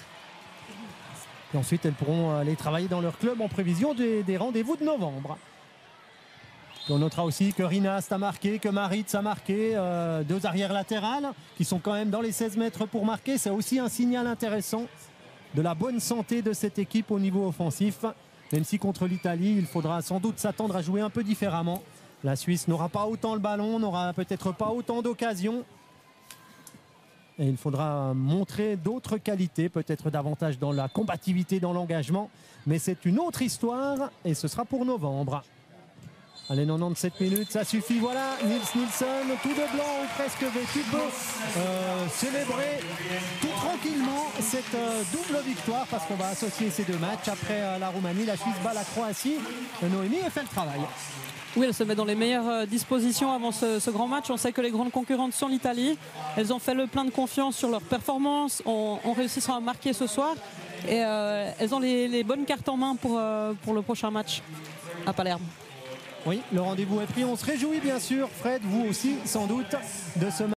Et ensuite, elles pourront aller travailler dans leur club en prévision des rendez-vous de novembre. Et on notera aussi que Rinast a marqué, que Maritz a marqué, 2 arrières latérales qui sont quand même dans les 16 mètres pour marquer. C'est aussi un signal intéressant de la bonne santé de cette équipe au niveau offensif. Même si contre l'Italie, il faudra sans doute s'attendre à jouer un peu différemment. La Suisse n'aura pas autant le ballon, n'aura peut-être pas autant d'occasions. Et il faudra montrer d'autres qualités, peut-être davantage dans la combativité, dans l'engagement. Mais c'est une autre histoire et ce sera pour novembre. Allez, 97 minutes, ça suffit. Voilà, Nils Nilsson, tout de blanc ou presque vêtu, peut célébrer tout tranquillement cette double victoire, parce qu'on va associer ces 2 matchs. Après la Roumanie, la Suisse bat la Croatie. Noémie a fait le travail. Oui, elle se met dans les meilleures dispositions avant ce grand match. On sait que les grandes concurrentes sont l'Italie. Elles ont fait le plein de confiance sur leur performance, ont réussi à marquer ce soir. Et elles ont les bonnes cartes en main pour le prochain match à Palerme. Oui, le rendez-vous est pris. On se réjouit bien sûr, Fred, vous aussi sans doute, de ce match.